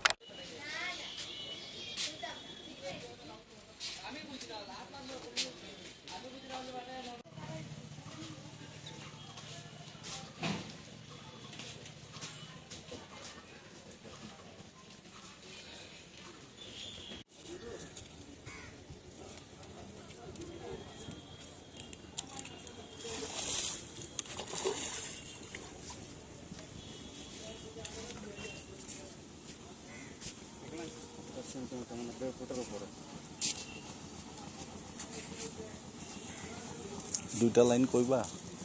দুইটা লাইন কইবা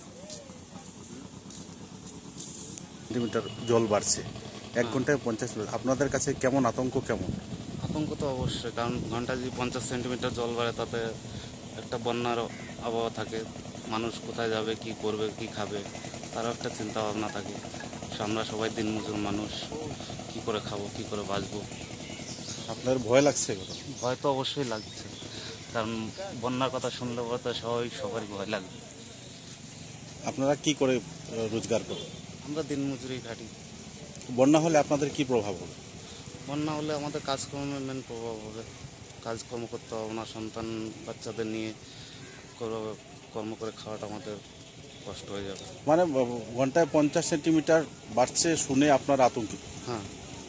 সেন্টিমিটার জল বাড়ছে এক ঘন্টায় পঞ্চাশ মিটার। আপনাদের কাছে কেমন আতঙ্ক? কেমন আতঙ্ক তো অবশ্যই, কারণ ঘন্টা যদি পঞ্চাশ সেন্টিমিটার জল বাড়ে তাতে একটা বন্যার আবহাওয়া থাকে। মানুষ কোথায় যাবে, কি করবে, কি খাবে, তারও একটা চিন্তা ভাবনা থাকে। আমরা সবাই দিনমজুর মানুষ, কি করে খাবো, কি করে বাঁচবো। আপনার ভয় লাগছে? ভয় তো অবশ্যই লাগছে, কারণ বন্যার কথা শুনলে তো সবাই সবারই ভয় লাগবে। আপনারা কি করে রোজগার করেন? আমরা দিনমজুরি খাটি। বন্যা হলে আপনাদের কি প্রভাব হবে? বন্যা হলে আমাদের কাজকর্মে মেন প্রভাব হবে। কাজকর্ম করতে হবে না, সন্তান বাচ্চাদের নিয়ে কর্ম করে খাওয়াটা আমাদের কষ্ট হয়ে যাবে। মানে ঘন্টায় পঞ্চাশ সেন্টিমিটার বাড়ছে শুনে আপনার আতঙ্কিত? হ্যাঁ,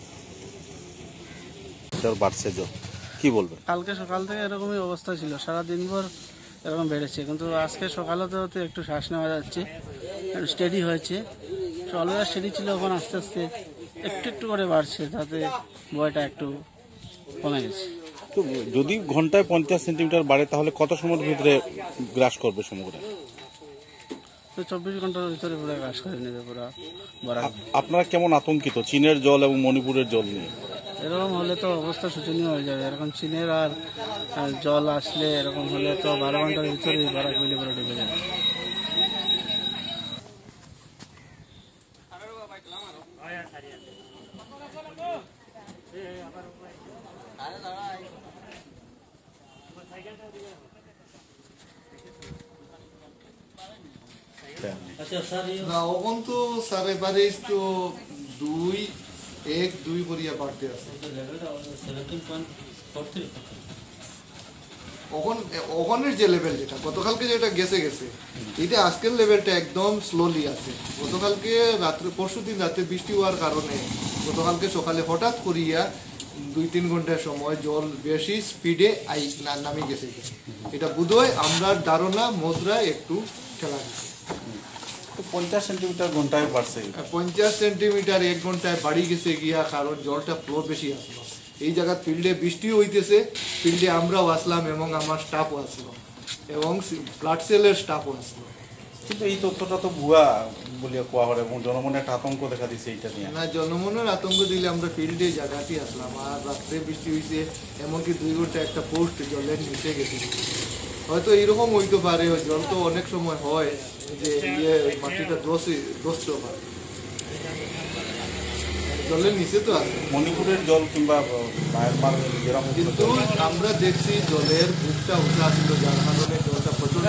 বাড়ছে জল, কি বলবেন? কালকে সকাল থেকে এরকমই অবস্থা ছিল, সারা দিনভর এরকম বেড়েছে, কিন্তু আজকে সকালেতে হতে একটু শ্বাস নেওয়া যাচ্ছে, স্টেডি হয়েছে। অলওয়েজ স্টেডি ছিল, এখন আস্তে আস্তে একটু একটু করে বাড়ছে, তাতে ভয়টা একটু কমে গেছে। তো যদি ঘন্টায় পঞ্চাশ সেন্টিমিটার বাড়ে তাহলে কত সময়ের ভিতরে গ্রাস করবে সমুদ্র? তো চব্বিশ ঘন্টার ভিতরে পুরো গ্রাস করে নেবে পুরো বড়। আপনারা কেমন আতঙ্কিত চীনের জল এবং মণিপুরের জল নিয়ে? এরকম হলে তো অবস্থা শোচনীয় হয়ে যাবে। এরকম চীনের আর জল আসলে এরকম হলে তো বারো ঘন্টার ভিতরে বারাক মিলে করে ডুবে যাবে। না ওখান তো স্যার এবারে তো দুই এক দুই করিয়া বাড়তে আছে। ওখানের যে লেভেল যেটা গতকালকে যেটা গেছে গেছে এটা আজকের লেভেলটা একদম স্লোলি আছে। গতকালকে রাত্রে পরশু দিন রাতে বৃষ্টি হওয়ার কারণে গতকালকে সকালে হঠাৎ করিয়া দুই তিন ঘন্টার সময় জল বেশি স্পিডে আই নামি গেছে। এটা বোধহয় আমরা ধারণা মুদ্রায় একটু খেলা গেছে। পঞ্চাশ সেন্টিমিটার ঘন্টায় বাড়ছে, পঞ্চাশ সেন্টিমিটার এক ঘন্টায় বাড়ি গেছে গিয়া, কারণ জলটা ফ্লো বেশি আসলো। এই জায়গা ফিল্ডে বৃষ্টিও হইতেছে, ফিল্ডে আমরাও আসলাম এবং আমার স্টাফও আসলো এবং ফ্লাড সেলের স্টাফও আসলো। কিন্তু এই তথ্যটা তো ভুয়া বলিয়া কোয়া হয় এবং জনমনে একটা আতঙ্ক দেখা দিচ্ছে এইটা নিয়ে। না, জনমনের আতঙ্ক দিলে আমরা ফিল্ডে জায়গাটি আসলাম, আর রাত্রে বৃষ্টি হয়েছে, এমনকি দুই ঘন্টা একটা পোস্ট জলের নিচে গেছে। হয়তো এইরকম হইতে পারে, জল তো অনেক সময় হয় যে ইয়ে মাটিটা দোষে দোষত হয়, জলের নিচে তো আছে। মণিপুরের জল কিংবা কিন্তু আমরা দেখছি জলের বুকটা উঠে আসছিল, যার কারণে জলটা প্রচন্ড।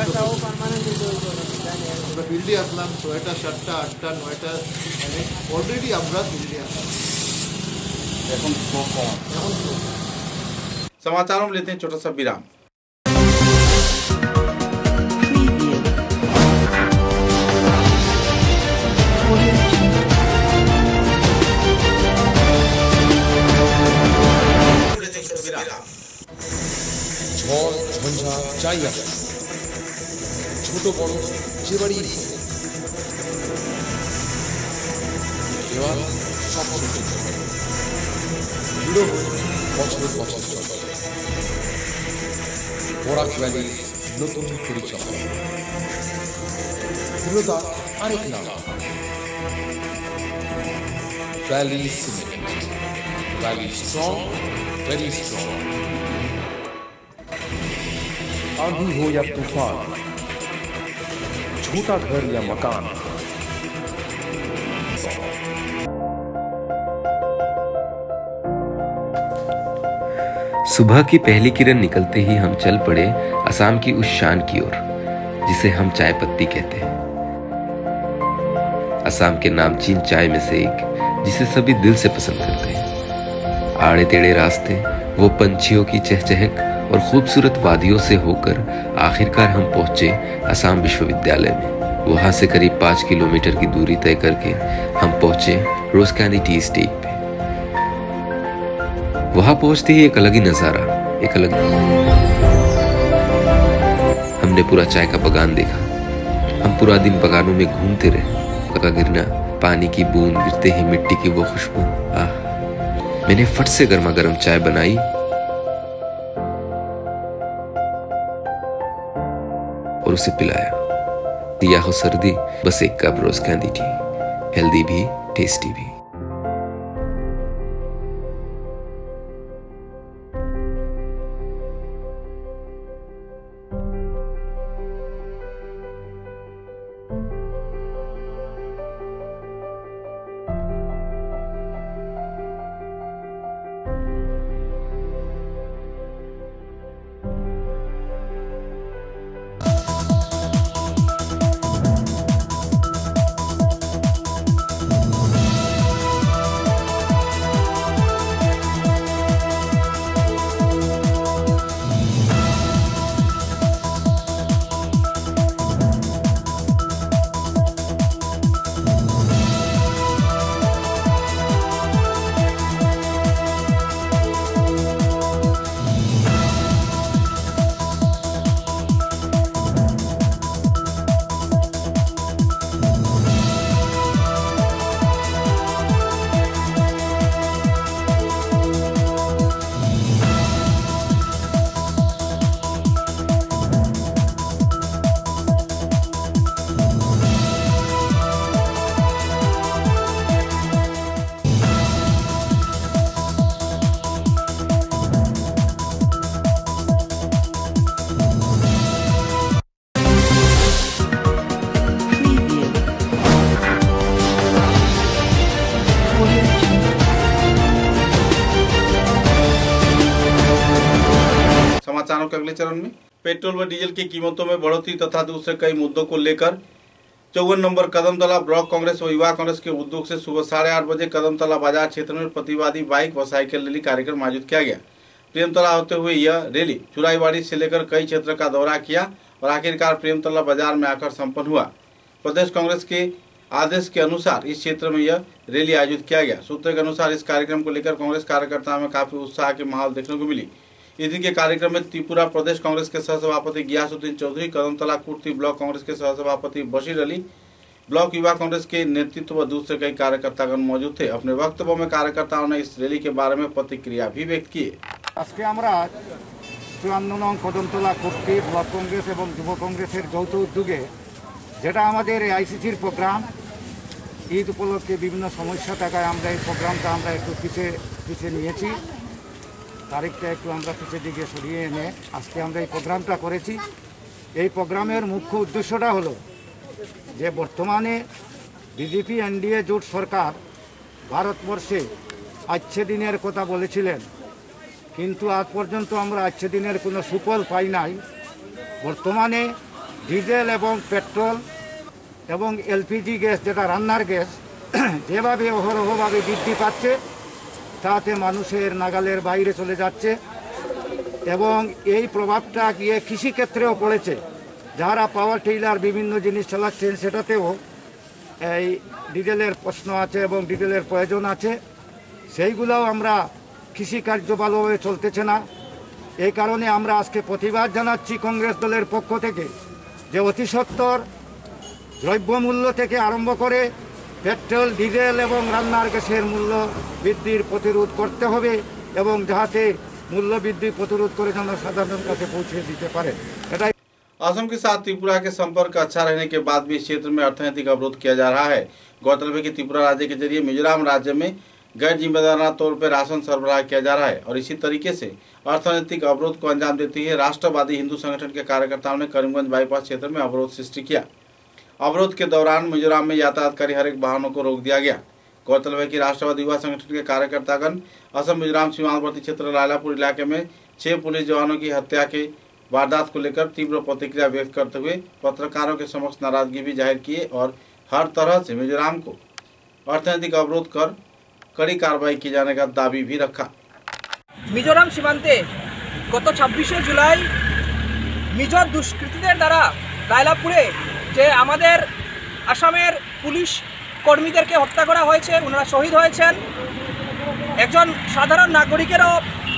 আমরা ফিল্ডে আসলাম ছয়টা সাতটা আটটা নয়টা, মানে অলরেডি আমরা ফিল্ডে আসলাম। এখন এখন समाचारों में लेते हैं छोटा सा विराम। ঝড় ঝঞ্ঝা যাই আসে, ছোট বড় যে বাড়ি দেওয়াল সব বুড়ো বছর বছর চলে। বরাক ভ্যালি নতুন পরিচয়, দৃঢ়তা আরেক নাম valley cement. Valley strong, very strong. आंधी हो या तूफान, छोटा घर या मकान, सुबह की पहली किरण निकलते ही हम चल पड़े असम की उस शान की ओर जिसे हम चाय पत्ती कहते हैं। असम के नामचीन चाय में से एक जिसे सभी दिल से पसंद करते हैं। आड़े टेढ़े रास्ते, वो पंछियों की चहचहक और खूबसूरत वादियों से होकर आखिरकार हम पहुंचे असम विश्वविद्यालय में। वहां से करीब पाँच किलोमीटर की दूरी तय करके हम पहुंचे रोज कैंडी टी एस्टेट पे। वहां पहुंचते ही एक अलग ही नजारा, एक अलग हमने पूरा चाय का बगान देखा। हम पूरा दिन बगानों में घूमते रहे। का गिरना, पानी की बूंद गिरते ही मिट्टी की वो खुशबू, आह। मैंने फट से गर्मा गर्म चाय बनाई और उसे पिलाया। दिया हो सर्दी, बस एक cup Rosekandy tea, healthy भी टेस्टी भी। समाचारों के अगले चरण में पेट्रोल व डीजल की कीमतों में बढ़ोतरी तथा दूसरे कई मुद्दों को लेकर चौवन नंबर कदमतला ब्लॉक कांग्रेस व युवा कांग्रेस के उद्योग से सुबह साढ़े आठ बजे कदमतला बाजार क्षेत्र में प्रतिवादी बाइक व साइकिल रैली कार्यक्रम आयोजित किया गया। प्रेमतला होते हुए यह रैली चुराईवाड़ी से लेकर कई क्षेत्र का दौरा किया और आखिरकार प्रेमतला बाजार में आकर संपन्न हुआ। प्रदेश कांग्रेस के आदेश के अनुसार इस क्षेत्र में यह रैली आयोजित किया गया। सूत्रों के अनुसार इस कार्यक्रम को लेकर कांग्रेस कार्यकर्ताओं में काफी उत्साह की माहौल देखने को मिली। इस दिन के कार्यक्रम में त्रिपुरा प्रदेश कांग्रेस के सहसभापति गियासुद्दीन चौधरी, कदमतला कुर्ती ब्लॉक कांग्रेस के सहसभापति बशीर अली, ब्लॉक युवा कांग्रेस के नेतृत्व व दूसरे कई कार्यकर्तागण मौजूद थे। अपने वक्तव्यों में कार्यकर्ताओं ने इस रैली के बारे में प्रतिक्रिया भी व्यक्त की। আজকে আমরা চুয়ান্ন নং কদমতলা কুর্তি ব্লক কংগ্রেস এবং যুব কংগ্রেসের যৌথ উদ্যোগে যেটা আমাদের আইসিসির প্রোগ্রাম, ঈদ উপলক্ষে বিভিন্ন সমস্যা থাকায় আমরা এই প্রোগ্রামটা আমরা একটু পিছিয়ে পিছিয়ে নিয়েছি। তারিখটা একটু আমরা পিছিয়ে দিকে সরিয়ে এনে আজকে আমরা এই প্রোগ্রামটা করেছি। এই প্রোগ্রামের মুখ্য উদ্দেশ্যটা হলো যে বর্তমানে বিজেপি এনডিএ জোট সরকার ভারতবর্ষে আচ্ছে দিনের কথা বলেছিলেন, কিন্তু আজ পর্যন্ত আমরা আচ্ছে দিনের কোনো সুফল পাই নাই। বর্তমানে ডিজেল এবং পেট্রোল এবং এলপিজি গ্যাস যেটা রান্নার গ্যাস যেভাবে অহরহভাবে বৃদ্ধি পাচ্ছে তাতে মানুষের নাগালের বাইরে চলে যাচ্ছে এবং এই প্রভাবটা গিয়ে কৃষিক্ষেত্রেও পড়েছে। যারা পাওয়ার টিলার বিভিন্ন জিনিস চালাচ্ছেন সেটাতেও এই ডিজেলের প্রশ্ন আছে এবং ডিজেলের প্রয়োজন আছে, সেইগুলোও আমরা কৃষিকার্য ভালোভাবে চলতেছে না। এই কারণে আমরা আজকে প্রতিবাদ জানাচ্ছি কংগ্রেস দলের পক্ষ থেকে যে অতি সত্বর দ্রব্যমূল্য থেকে আরম্ভ করে পেট্রোল, ডিজেল এবং রান্নার গ্যাসের মূল্য বৃদ্ধির প্রতিরোধ করতে হবে এবং যাতে মূল্য বৃদ্ধি প্রতিরোধ করে যেন সাধারণ কাছে পৌঁছে দিতে পারে। এটাই असम के साथ त्रिपुरा के संपर्क अच्छा रहने के बाद भी इस क्षेत्र में अर्थनैतिक अवरोध किया जा रहा है। गौरतलब है कि त्रिपुरा राज्य के जरिए मिजोरम राज्य में गैर जिम्मेदाराना तौर पर राशन सरबराह किया जा रहा है और इसी तरीके से अर्थनैतिक अवरोध को अंजाम देती है राष्ट्रवादी हिंदू संगठन के कार्यकर्ताओं ने करीमगंज बाईपास क्षेत्र में अवरोध सृष्टि किया। अवरोध के दौरान मिजोरम में यातायातकारी हर एक वाहनों को रोक दिया गया। गौरतलब है कि राष्ट्रवादी युवा संगठन के कार्यकर्तागण असम मिजोरम सीमांतवर्ती क्षेत्र लायलापुर इलाके में छह पुलिस जवानों की हत्या के वारदात को लेकर तीव्र प्रतिक्रिया व्यक्त करते हुए पत्रकारों के समक्ष नाराजगी भी जाहिर किए और हर तरह से मिजोरम को अर्थनैतिक अवरोध कर कड़ी कार्रवाई किए जाने का दावी भी रखा। मिजोरम सीमांते गत छब्बीशे जुलाई मिजोर दुष्कृतीদের দ্বারা লায়লাপুরে যে আমাদের আসামের পুলিশ কর্মীদেরকে হত্যা করা হয়েছে, ওনারা শহীদ হয়েছেন। একজন সাধারণ নাগরিকেরও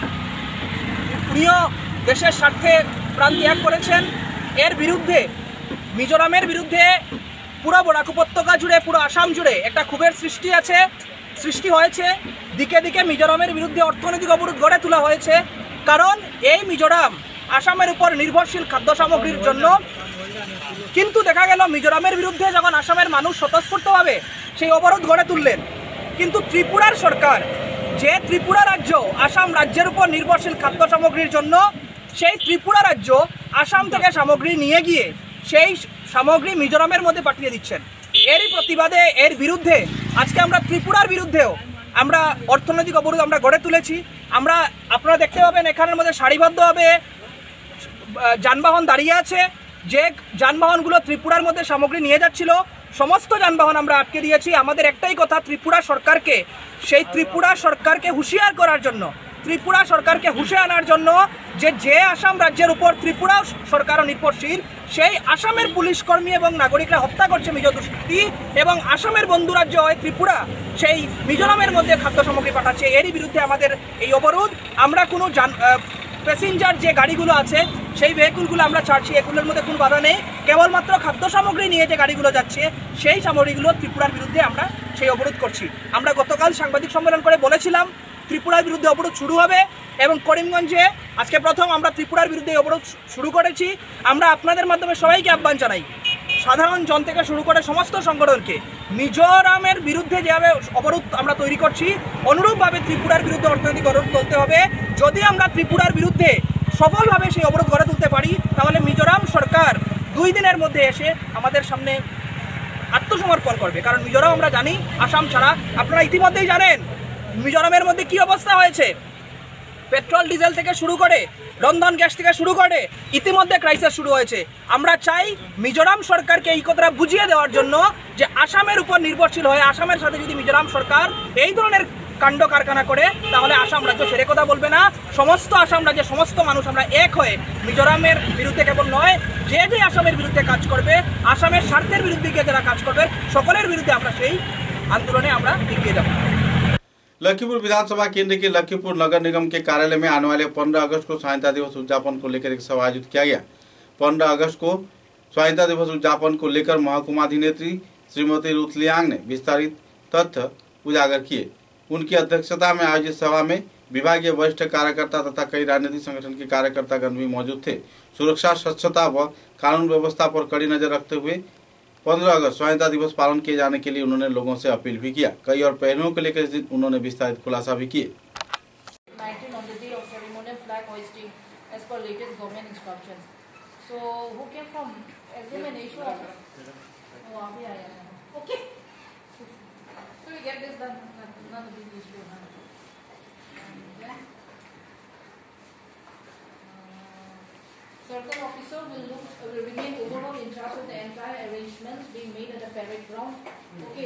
উনিও দেশের স্বার্থে প্রাণ ত্যাগ করেছেন। এর বিরুদ্ধে মিজোরামের বিরুদ্ধে পুরো বরাক উপত্যকা জুড়ে পুরো আসাম জুড়ে একটা ক্ষোভের সৃষ্টি আছে সৃষ্টি হয়েছে। দিকে দিকে মিজোরামের বিরুদ্ধে অর্থনৈতিক অবরোধ গড়ে তোলা হয়েছে, কারণ এই মিজোরাম আসামের উপর নির্ভরশীল খাদ্য সামগ্রীর জন্য। কিন্তু দেখা গেল মিজোরামের বিরুদ্ধে যখন আসামের মানুষ স্বতঃস্ফূর্তভাবে সেই অবরোধ গড়ে তুললেন, কিন্তু ত্রিপুরার সরকার যে ত্রিপুরা রাজ্য আসাম রাজ্যের উপর নির্ভরশীল খাদ্য সামগ্রীর জন্য, সেই ত্রিপুরা রাজ্য আসাম থেকে সামগ্রী নিয়ে গিয়ে সেই সামগ্রী মিজোরামের মধ্যে পাঠিয়ে দিচ্ছেন। এরই প্রতিবাদে এর বিরুদ্ধে আজকে আমরা ত্রিপুরার বিরুদ্ধেও আমরা অর্থনৈতিক অবরোধ আমরা গড়ে তুলেছি। আমরা আপনারা দেখতে পাবেন এখানের মধ্যে সারিবদ্ধভাবে যানবাহন দাঁড়িয়ে আছে। যে যানবাহনগুলো ত্রিপুরার মধ্যে সামগ্রী নিয়ে যাচ্ছিল সমস্ত যানবাহন আমরা আটকে দিয়েছি। আমাদের একটাই কথা, ত্রিপুরা সরকারকে সেই ত্রিপুরা সরকারকে হুঁশিয়ার করার জন্য, ত্রিপুরা সরকারকে হুঁশে আনার জন্য যে যে আসাম রাজ্যের উপর ত্রিপুরা সরকারও নির্ভরশীল, সেই আসামের পুলিশ কর্মী এবং নাগরিকরা হত্যা করছে মিজো দুষ্কৃতী, এবং আসামের বন্ধু রাজ্য হয় ত্রিপুরা সেই মিজোরামের মধ্যে খাদ্য সামগ্রী পাঠাচ্ছে। এরই বিরুদ্ধে আমাদের এই অবরোধ। আমরা কোনো যান প্যাসেঞ্জার যে গাড়িগুলো আছে সেই ভেহিকুলগুলো আমরা ছাড়ছি, এগুলোর মধ্যে কোনো বাধা নেই। কেবলমাত্র খাদ্য সামগ্রী নিয়ে যে গাড়িগুলো যাচ্ছে সেই সামগ্রীগুলো ত্রিপুরার বিরুদ্ধে আমরা সেই অবরোধ করছি। আমরা গতকাল সাংবাদিক সম্মেলন করে বলেছিলাম ত্রিপুরার বিরুদ্ধে অবরোধ শুরু হবে, এবং করিমগঞ্জে আজকে প্রথম আমরা ত্রিপুরার বিরুদ্ধে অবরোধ শুরু করেছি। আমরা আপনাদের মাধ্যমে সবাইকে আহ্বান জানাই, সাধারণ জন থেকে শুরু করে সমস্ত সংগঠনকে, মিজোরামের বিরুদ্ধে যেভাবে অবরোধ আমরা তৈরি করছি অনুরূপভাবে ত্রিপুরার বিরুদ্ধে অর্থনৈতিক অবরোধ তুলতে হবে। যদি আমরা ত্রিপুরার বিরুদ্ধে সফলভাবে সেই অবরোধ গড়ে তুলতে পারি, তাহলে মিজোরাম সরকার দুই দিনের মধ্যে এসে আমাদের সামনে আত্মসমর্পণ করবে। কারণ মিজোরাম আমরা জানি আসাম ছাড়া, আপনারা ইতিমধ্যেই জানেন মিজোরামের মধ্যে কি অবস্থা হয়েছে। পেট্রোল ডিজেল থেকে শুরু করে রন্ধন গ্যাস থেকে শুরু করে ইতিমধ্যে ক্রাইসিস শুরু হয়েছে। আমরা চাই মিজোরাম সরকারকে এই কথাটা বুঝিয়ে দেওয়ার জন্য যে আসামের উপর নির্ভরশীল হয়ে আসামের সাথে যদি মিজোরাম সরকার এই ধরনের কাণ্ড কারখানা করে, তাহলে আসাম রাজ্য ছেড়ে কথা বলবে না। সমস্ত আসাম রাজ্যের সমস্ত মানুষ আমরা এক হয়ে মিজোরামের বিরুদ্ধে কেবল নয়, যে যে আসামের বিরুদ্ধে কাজ করবে, আসামের স্বার্থের বিরুদ্ধে গিয়ে যারা কাজ করবে, সকলের বিরুদ্ধে আমরা সেই আন্দোলনে আমরা এগিয়ে যাব। लखीमपुर विधानसभा केंद्र के लखीमपुर नगर निगम के कार्यालय में आने वाले पंद्रह अगस्त को स्वाधीनता दिवस उद्यापन को लेकर एक सभा आयोजित किया गया। पंद्रह अगस्त को स्वाधीनता दिवस उद्यापन को लेकर महकुमा अधिनेत्री श्रीमती रुथ लियांग ने विस्तारित तथ्य उजागर किए। उनकी अध्यक्षता में आयोजित सभा में विभागीय वरिष्ठ कार्यकर्ता तथा कई राजनीतिक संगठन के कार्यकर्तागण भी मौजूद थे। सुरक्षा, स्वच्छता व कानून व्यवस्था पर कड़ी नजर रखते हुए पंद्रह अगस्त स्वाधीनता दिवस पालन किए जाने के लिए उन्होंने लोगों से अपील भी किया। कई और पहलुओं को लेकर इस दिन उन्होंने विस्तारित खुलासा भी किए। Certain officer will look will remain overall in charge of the entire arrangements being made at the parade ground. Okay.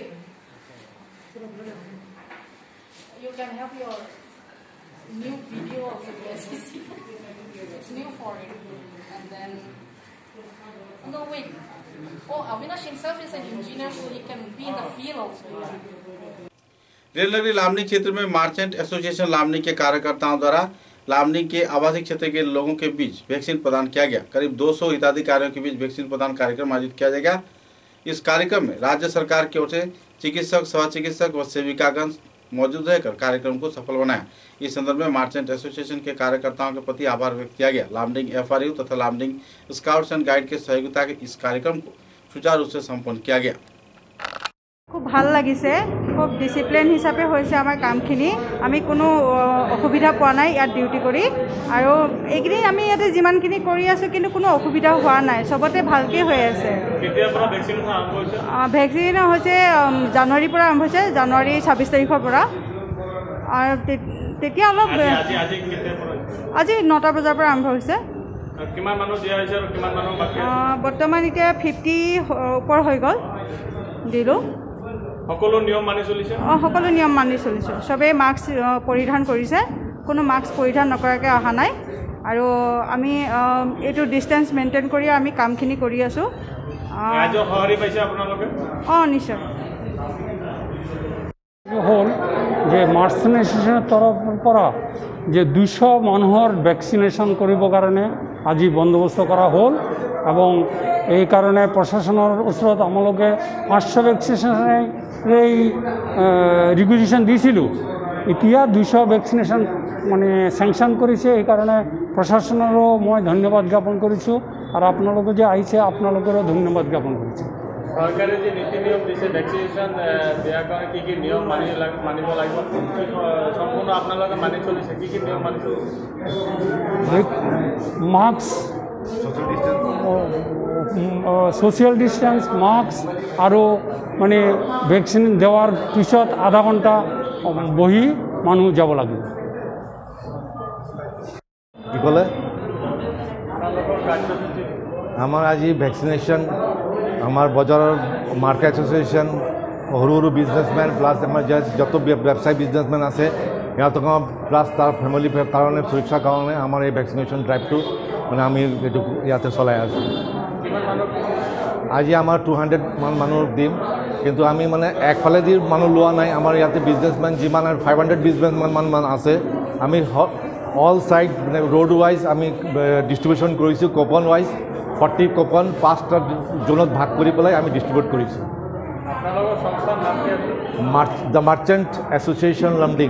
You can have your new video of the S C C. It's new for it. And then no wait. Oh, Avinash himself is an engineer, so he can be in the field also. रेलनगरी Lamni क्षेत्र में मार्चेंट एसोसिएशन लामनी के कार्यकर्ताओं द्वारा लामनी के आवासीय क्षेत्र के लोगों के बीच वैक्सीन प्रदान किया गया। करीब दो सौ हिताधिकारियों के बीच वैक्सीन प्रदान कार्यक्रम आयोजित किया जाएगा। इस कार्यक्रम में राज्य सरकार की ओर से चिकित्सक, सह चिकित्सक व सेविकागण मौजूद रहकर कार्यक्रम को सफल बनाया। इस संदर्भ में मार्चेंट एसोसिएशन के कार्यकर्ताओं के प्रति आभार व्यक्त किया गया। लामडिंग एफआरयू तथा लामडिंग स्काउट्स एंड गाइड के सहयोगिता के इस कार्यक्रम को सुचारू रूप से संपन्न किया गया। खूब ভাল লাগিছে খুব ডিচিপ্লিন হিচাপে হৈছে আমাৰ কামখিনি। আমি কোনো অসুবিধা পোৱা নাই ইয়াত ডিউটি কৰি, আৰু এইকেইদিন আমি ইয়াতে যিমানখিনি কৰি আছোঁ কিন্তু কোনো অসুবিধা হোৱা নাই, চবতে ভালকৈ হৈ আছে। ভেকচিন হৈছে জানুৱাৰীৰ পৰা আৰম্ভ হৈছে, জানুৱাৰী ছাব্বিছ তাৰিখৰ পৰা। আৰু তেতিয়া অলপ আজি নটা বজাৰ পৰা আৰম্ভ হৈছে। বৰ্তমান এতিয়া ফিফটি ওপৰ হৈ গ'ল দিলোঁ। সকলো নিয়ম মানি চলিছে? অঁ, সকলো নিয়ম মানি চলিছোঁ। চবেই মাস্ক পৰিধান কৰিছে, কোনো মাস্ক পৰিধান নকৰাকৈ অহা নাই। আৰু আমি এইটো ডিষ্টেঞ্চ মেইনটেইন কৰি আমি কামখিনি কৰি আছোঁ। অঁ, নিশ্চয়। হ'ল যে মাৰ্চনেশ্যনৰ তৰফৰ পৰা যে দুশ মানুহৰ ভেকচিনেশ্যন কৰিবৰ কাৰণে আজি বন্দোবস্ত কৰা হ'ল, এবং এই কাৰণে প্ৰশাসনৰ ওচৰত আমালোকে পাঁচশ ভেকচিনেশ্যন এই ৰিকুইজিশ্যন দিছিলোঁ। এতিয়া দুশ ভেকচিনেশ্যন মানে চেংচন কৰিছে, এইকাৰণে প্ৰশাসনৰো মই ধন্যবাদ জ্ঞাপন কৰিছোঁ, আৰু আপোনালোকে যে আহিছে আপোনালোকৰো ধন্যবাদ জ্ঞাপন কৰিছোঁ। চৰকাৰে যে নীতি নিয়ম দিছে ভেকচিনেশ্যন দিয়াৰ কাৰণে কি কি নিয়ম মানি মানিব লাগিব, সম্পূৰ্ণ আপোনালোকে মানি চলিছে? কি কি নিয়ম মানি চলিছে? মাস্ক, ছ'চিয়েল ডিষ্টেঞ্চ, মাস্ক, আৰু মানে ভেকচিন দেওয়ার পিছত আধা ঘন্টা বহি মানুষ যাব লাগিব। কি ক'লে? আমাৰ আজি ভেকচিনেশ্যন, আমাৰ বজাৰৰ মাৰ্কেট এছ'চিয়েশ্যন, সৰু সৰু বিজনেছমেন প্লাছ আমাৰ যত ব্যৱসায়ী বিজনেছমেন আছে সিহঁতক প্লাছ তাৰ ফেমিলি কাৰণে সুৰক্ষাৰ কাৰণে আমাৰ এই ভেকচিনেশ্যন ড্ৰাইভটো মানে আমি এইটো ইয়াতে চলাই আছোঁ। আজি আমাৰ টু হাণ্ড্ৰেড মান মানুহ দিম, কিন্তু আমি মানে একফালেদি মানুহ লোৱা নাই। আমাৰ ইয়াতে বিজনেছমেন যিমান আৰু ফাইভ হাণ্ড্ৰেড বিজনেছমেন মান আছে, আমি অল চাইড মানে ৰোড ৱাইজ আমি ডিষ্ট্ৰিবিউশ্যন কৰিছোঁ। কুপন ৱাইজ ফৰ্টি কুপন পাঁচটা জোনত ভাগ কৰি পেলাই আমি ডিষ্ট্ৰিবিউট কৰিছোঁ। The merchant association Lumding.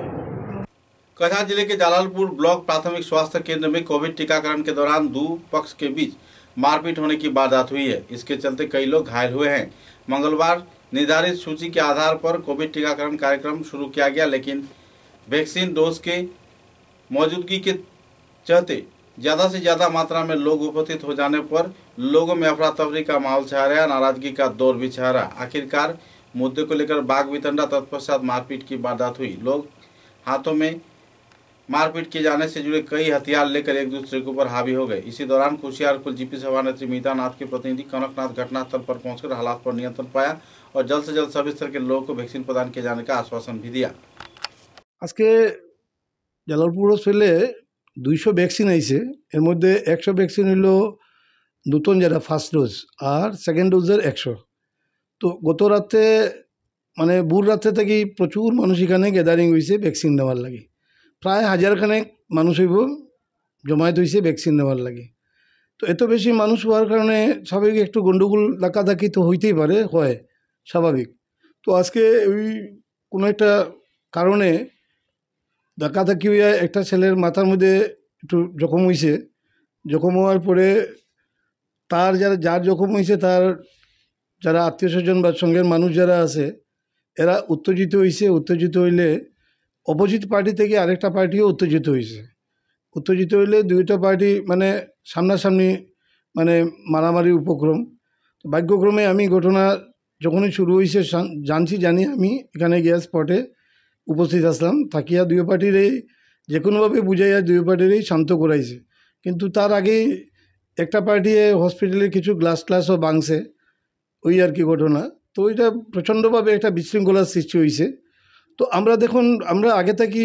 Katihar जिले के जलालपुर ब्लॉक प्राथमिक स्वास्थ्य केंद्र में कोविड टीकाकरण के दौरान दो पक्ष के बीच मारपीट होने की वारदात हुई है। इसके चलते कई लोग घायल हुए हैं। मंगलवार निर्धारित सूची के आधार पर कोविड टीकाकरण कार्यक्रम शुरू किया गया, लेकिन वैक्सीन डोज के मौजूदगी के चलते ज्यादा से ज्यादा मात्रा में लोग उपस्थित हो जाने पर लोगों में अफरा तफरी का माहौल छा रहा, नाराजगी का दौर भी छा रहा। आखिरकार मुद्दे को लेकर बाग वितंडा, तत्पश्चात मारपीट की वारदात हुई। लोग हाथों में मारपीट किए जाने से जुड़े कई हथियार लेकर एक दूसरे के ऊपर हावी हो गए। इसी दौरान कुशियारकुल जीपी सभानेत्री मीता नाथ के प्रतिनिधि कनकनाथ घटनास्थल पर पहुंचकर हालात पर नियंत्रण पाया और जल्द से जल्द सभी स्तर के लोगों को वैक्सीन प्रदान किए जाने का आश्वासन भी दिया। आज के जलालपुर फेले दुईशो वैक्सीन आइसे, एर मध्य एकशो वैक्सीन हलो नतून जेटा फार्स्ट डोज और सेकेंड डोजर एकशो। तो गत राते माने बुर राते थेके प्रचुर मानुष एखाने गैदारिंग हइছে वैक्सीन नेওয়ার লাগে। प्राय हाजार खानेक मानुष हইব जमायत हইছে वैक्सीन नेওয়ার লাগে। तो एत बेशी मानुष हওয়ার कारणे स्वाभाविक एकटु गंडगोल धाकाधाकि तो हইতেই পারে, হয় স্বাভাবিক। তো আজকে ওই কোনো একটা কারণে ধাক্কাধাক্কি হয়ে একটা ছেলের মাথার মধ্যে একটু জখম হয়েছে। জখম হওয়ার পরে তার যারা যার জখম হয়েছে তার যারা আত্মীয় স্বজন বা সঙ্গের মানুষ যারা আছে এরা উত্তেজিত হয়েছে। উত্তেজিত হইলে অপোজিট পার্টি থেকে আরেকটা পার্টিও উত্তেজিত হয়েছে। উত্তেজিত হইলে দুইটা পার্টি মানে সামনাসামনি মানে মারামারি উপক্রম। ভাগ্যক্রমে আমি ঘটনা যখনই শুরু হয়েছে জানছি জানি আমি এখানে গিয়ে স্পটে উপস্থিত আসলাম। থাকিয়া দুই পার্টিরই যে কোনোভাবে বুঝাইয়া দুই পার্টিরই শান্ত করাইছে। কিন্তু তার আগেই একটা পার্টি হসপিটালের কিছু গ্লাস গ্লাসও ভাঙছে, ওই আর কি ঘটনা। তো ওইটা প্রচণ্ডভাবে একটা বিশৃঙ্খলার সৃষ্টি হয়েছে। তো আমরা দেখুন আমরা আগে থেকে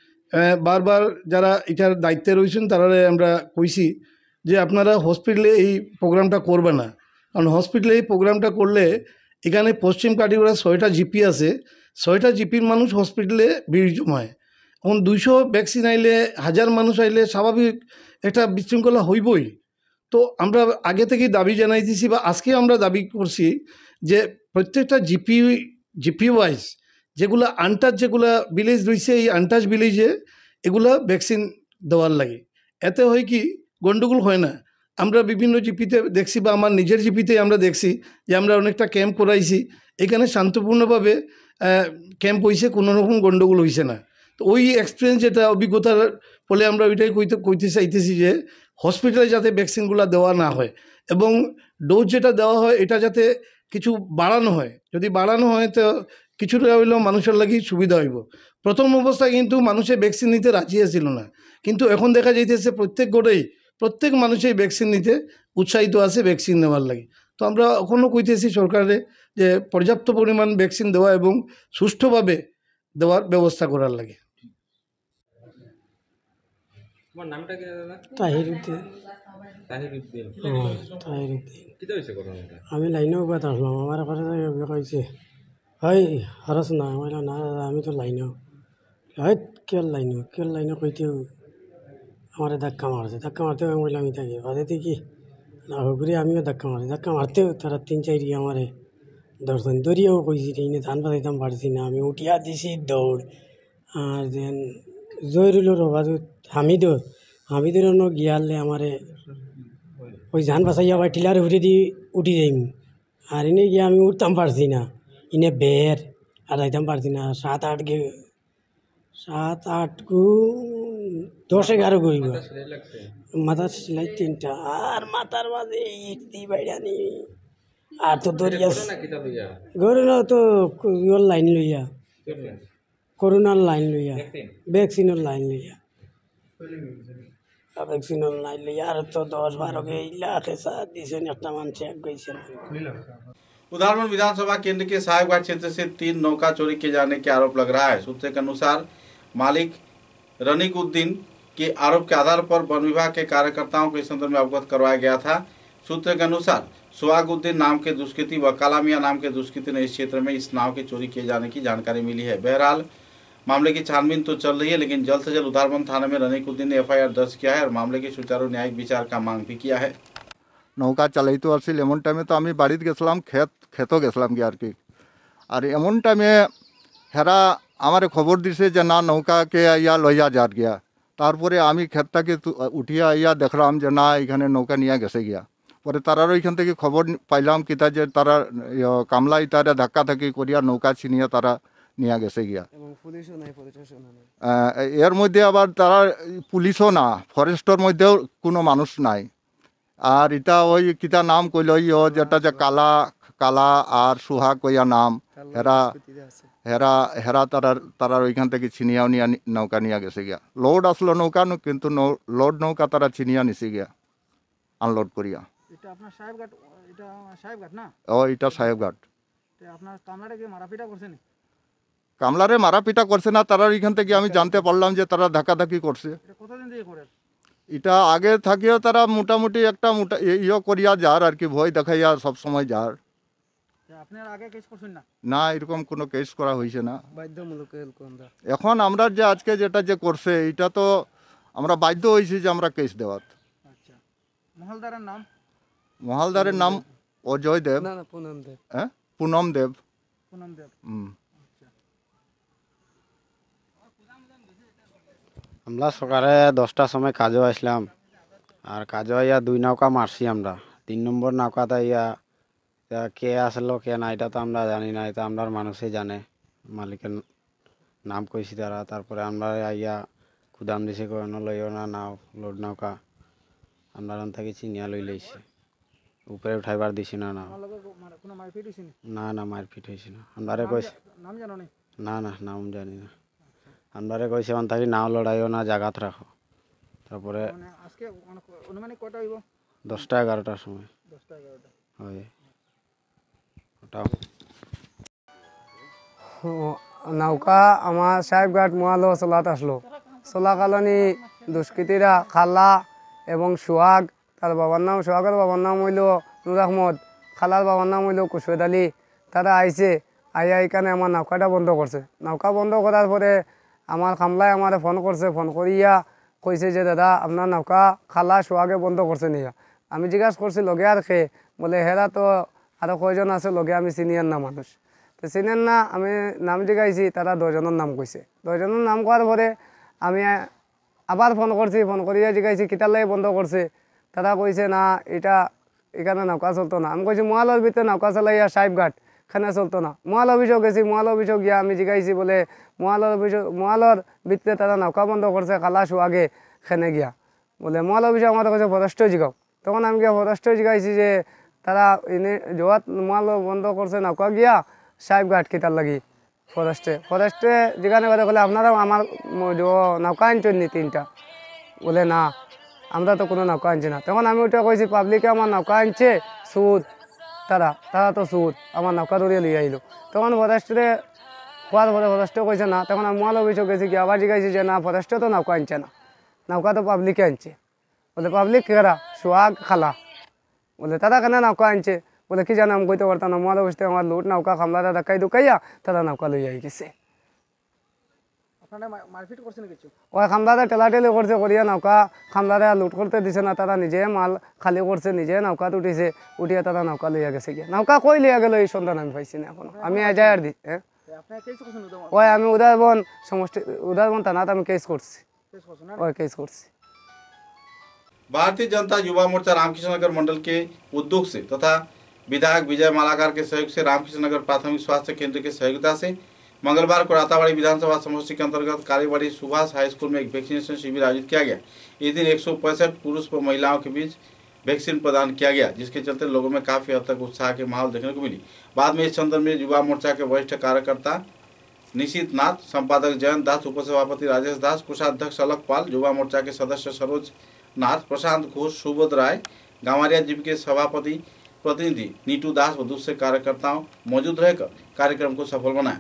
বারবার যারা এটার দায়িত্বে রয়েছেন তারা আমরা কইছি যে আপনারা হসপিটালে এই প্রোগ্রামটা করবে না, কারণ হসপিটালে এই প্রোগ্রামটা করলে এখানে পশ্চিম কাটিগড়া ছয়টা জিপি আছে, ছয়টা জিপির মানুষ হসপিটালে ভিড় জমায়। এখন দুইশো ভ্যাকসিন আইলে হাজার মানুষ আইলে স্বাভাবিক একটা বিশৃঙ্খলা হইবই। তো আমরা আগে থেকেই দাবি জানাই দিছি বা আজকে আমরা দাবি করছি যে প্রত্যেকটা জিপি জিপি ওয়াইজ যেগুলো আনটাচ যেগুলো ভিলেজ রয়েছে এই আনটাচ ভিলেজে এগুলা ভ্যাকসিন দেওয়ার লাগে। এতে হয় কি গন্ডগোল হয় না। আমরা বিভিন্ন জিপিতে দেখছি বা আমার নিজের জিপিতে আমরা দেখছি যে আমরা অনেকটা ক্যাম্প করাইছি, এখানে শান্তপূর্ণভাবে ক্যাম্প হয়েছে, কোনো রকম গণ্ডগোল হয়েছে না। তো ওই এক্সপিরিয়েন্স যেটা অভিজ্ঞতার ফলে আমরা ওইটাই কইতে কইতে চাইতেছি যে হসপিটালে যাতে ভ্যাকসিনগুলো দেওয়া না হয় এবং ডোজ যেটা দেওয়া হয় এটা যাতে কিছু বাড়ানো হয়। যদি বাড়ানো হয় তো কিছুটা হইলেও মানুষের লাগি সুবিধা হইব। প্রথম অবস্থায় কিন্তু মানুষে ভ্যাকসিন নিতে রাজি ছিল না, কিন্তু এখন দেখা যাইতেছে প্রত্যেক ঘরেই প্রত্যেক মানুষই ভ্যাকসিন নিতে উৎসাহিত আছে ভ্যাকসিন নেওয়ার লাগে। তো আমরা এখনও কইতেছি সরকারে যে পর্যাপ্ত পরিমাণ ভ্যাকসিন দেওয়া এবং সুষ্ঠুভাবে দেওয়ার ব্যবস্থা করার লাগে। তোমার নামটা কি দাদা? তাহিরুদ্দিন। তাহিরুদ্দিন। হ্যাঁ, তাহিরুদ্দিন। কি হয়েছে ঘটনাটা? আমি লাইনেও কথা আসলাম, আমার ঘরে কইছে হয় হরস না, আমি না দাদা আমি তো লাইনেও হয় কেল লাইনও কেল লাইনে কইতেও আমার ধাক্কা মারছে, ধাক্কা মারতেও আমি বললাম আমি থাকি বাদেতে কি না ঘুরে আমিও ধাক্কা মারছি, ধাক্কা মারতেও তারা তিন চারি আমারে দর্শন দৌড়িয়েও কইছি এনে ধান পাতাইতাম পারছি না, আমি উঠিয়া দিছি দৌড়। আর যেন জয়রুলোর বাজু হামিদর হামিদের গিয়ালে আমারে ওই ধান বাসাইয়া বা টিলারে উঠে দিয়ে উঠি যাইম। আর এনে গিয়ে আমি উঠতাম পারছি না, ইনে বের আর যাইতাম পারছি না। সাত আট গে সাত আট গু দশ এগারো গইব মাথার সেলাই তিনটা আর মাথার মাঝে ইট দি বাইরানি আর তো দরিয়া ঘরে না তো ইয়োর লাইন লইয়া করোনার লাইন লইয়া ভ্যাকসিনের লাইন লইয়া ভ্যাকসিনের লাইন লইয়া আর তো দশ বারো গে ইলা খেসা দিছেন একটা মানুষ এক গইছেন। उदाहरण विधानसभा केंद्र के साहेबगंज क्षेत्र से तीन नौका चोरी किए जाने के आरोप लग रहा है। सूत्र के अनुसार मालिक रनीक उद्दीन के आरोप के आधार पर वन विभाग के कार्यकर्ताओं को इस संदर्भ में अवगत करवाया गया था। सूत्र के अनुसार सुहाग उद्दीन नाम के दुष्कृति व कालामिया नाम के दुष्कृति ने इस क्षेत्र में इस नाव की चोरी किए जाने की जानकारी मिली है। बहरहाल मामले की छानबीन तो चल रही है, लेकिन जल्द से जल्द उधारबंद थाने में रनीक उद्दीन ने एफ आई आर दर्ज किया है और मामले के सुचारू न्यायिक विचार का मांग भी किया है। নৌকা চালাইতো আসছিল এমন টাইমে তো আমি বাড়িতে গেছিলাম, ক্ষেত ক্ষেতও গেছিলাম কি আর কি। আর এমন টাইমে হেরা আমার খবর দিছে যে না নৌকাকে ইয়া লইয়া যার গিয়া। তারপরে আমি ক্ষেতটাকে উঠিয়া ইয়া দেখলাম যে না এখানে নৌকা নিয়ে গেছে গিয়া। পরে তারারও এখান থেকে খবর পাইলাম কিতা যে তারা কামলা ইতারে ধাক্কা ধাক্কি করিয়া নৌকা ছিনিয়ে তারা নিয়ে গেছে গিয়া। এর মধ্যে আবার তারা পুলিশও না, ফরেস্টের মধ্যেও কোনো মানুষ নাই। আর এটা ওই কিতা নাম কইল ও যেটা যে কালা কালা আর সুহা কইয়া নাম হেরা হেরা হেরা তারা তারা ওইখান থেকে ছিনিয়াও নিয়ে নৌকা নিয়ে গেছে গিয়া। লোড আসলো নৌকা কিন্তু লোড নৌকা তারা ছিনিয়া নিছে গিয়া আনলোড করিয়া। ও এটা সাহেবঘাট। কামলারে মারাপিটা করছে না, তারা ওইখান থেকে আমি জানতে পারলাম যে তারা ধাক্কাধাক্কি করছে। এটা আগে থাকিও তারা মোটামুটি একটা মোটা ইয়ে করিয়া যার আর কি, ভয় দেখাইয়া সব সময় যার। না এরকম কোনো কেস করা হয়েছে না। এখন আমরা যে আজকে যেটা যে করছে এটা তো আমরা বাধ্য হয়েছি যে আমরা কেস দেওয়ার। মহলদারের নাম মহলদারের নাম অজয় দেব, হ্যাঁ পুনম দেব। হুম আমরা সকালে দশটার সময় কাজও আসলাম, আর কাজও ইয়া দুই নৌকা মারছি আমরা। তিন নম্বর নৌকাটা ইয়া কে আসলো কে না এটা তো আমরা জানি না, এটা আমরা মানুষই জানে। মালিকের নাম কইছি তারা, তারপরে আমরা ইয়া খুদাম দিছে কোনো লইও না নাও লোড নৌকা আমরা থাকি চিনিয়া লই লইছি, উপরে উঠাইবার দিছি না না না না মারপিট হয়েছে না। আমরা কইছি না না নাম জানি না, আমরা কইছে অন থাকি নাও লড়াইও না জাগাত রাখো। তারপরে দশটা এগারোটার সময় হয় ওটাও নৌকা আমার সাহেবঘাট মোয়ালো চলাত আসলো। চলাকালনি দুষ্কৃতীরা খালা এবং সোহাগ, তার বাবার নাম সোহাগের বাবার নাম হইল নুর আহমদ, খালার বাবার নাম হইল কুশোদ আলী। তারা আইছে আইয়া এখানে আমার নৌকাটা বন্ধ করছে। নৌকা বন্ধ করার পরে আমার খামলায় আমার ফোন করছে, ফোন করিয়া কইছে যে দাদা আপনার নৌকা খালা সোহাগে বন্ধ করছে নিয়া। আমি জিজ্ঞাসা করছি লগে আর খে, বলে হেরা তো আরও কয়জন আছে লগে, আমি সিনিয়র না মানুষ তো চিনেন না। আমি নাম জিগাইছি, তারা দশজনের নাম কইছে। দশজনের নাম কোয়ার পরে আমি আবার ফোন করছি, ফোন করিয়া জিগাইছি কিতার লাগে বন্ধ করছে, তারা কইছে না এটা এখানে নৌকা চলতো না। আমি কইছি মহাল ভিতরে নৌকা চালাইয়া সাহেবঘাট খানে চলতো না। মহাল অফিসও গেছি, মহাল অফিসও গিয়া আমি জিগাইছি বলে মহালর অফিস মহালর ভিতরে তারা নৌকা বন্ধ করছে খালাস আগে খানে গিয়া বলে মহাল অফিসে আমাদের কাছে ফরেস্টও জিগাও। তখন আমি গিয়া ফরেস্টও জিগাইছি যে তারা এনে জোয়াত মহাল বন্ধ করছে নৌকা গিয়া সাহেবঘাট কিতার লাগি ফরেস্টে ফরেস্টে যেখানে কথা বলে আপনারা আমার নৌকা আনছেন নি তিনটা বলে না আমরা তো কোনো নৌকা আনছি না। তখন আমি ওটা কইছি পাবলিকে আমার নৌকা আনছে সুদ তারা তারা তো সুদ আমার নৌকা ধরিয়ে লিয়ে আইলো। তখন ফরেস্টে খোয়ার পরে ফরেস্টে কইছে না। তখন আমি মহাল অফিসে গেছি কি আবার জিগাইছি যে না ফরেস্টে তো নৌকা আনছে না, নৌকা তো পাবলিকে আনছে। বলে পাবলিক কেরা সোহাগ খালা বলে তারা কেন নৌকা আনছে বলে কি জানো আমি কইতে পারতাম না। মহাল অফিসে আমার লুট নৌকা খামলারা ধাক্কাই দুকাইয়া তারা নৌকা লইয়া গেছে। ওই খামলারা টেলাটেলি করছে করিয়া নৌকা খামলারা লুট করতে দিছে না, তারা নিজে মাল খালি করছে, নিজে নৌকাত উঠিছে, উঠিয়া তারা নৌকা লইয়া গেছে গিয়া। নৌকা কই লইয়া গেল এই সন্ধান আমি পাইছি না এখনো। আমি এজাই আর দি ওই আমি উদারবন সমষ্টি উদারবন থানাত আমি কেস করছি, ওই কেস করছি। भारतीय जनता युवा मोर्चा रामकृष्ण नगर मंडल के उद्योग से तथा विधायक विजय मालाकार के सहयोग से रामकृष्ण नगर प्राथमिक स्वास्थ्य केंद्र के सहयोगिता से मंगलवार को राताबाड़ी विधानसभा समष्टि के अंतर्गत कार्यवाड़ी सुभाष हाई स्कूल में एक वैक्सीनेशन शिविर आयोजित किया गया। इस दिन एक सौ पैंसठ पुरुष व महिलाओं के बीच वैक्सीन प्रदान किया गया, जिसके चलते लोगों में काफी हद तक उत्साह के माहौल देखने को मिली। बाद में इस संदर्भ में युवा मोर्चा के वरिष्ठ कार्यकर्ता निशित नाथ, संपादक जयंत दास, उपसभापति राजेश दास, कोषाध्यक्ष अलक पाल, युवा मोर्चा के सदस्य सरोज नाथ, प्रशांत घोष, सुबोध राय, गांवरिया जीप के सभापति प्रतिनिधि नीटू दास व दूसरे कार्यकर्ताओं मौजूद रहकर कार्यक्रम को सफल बनाया।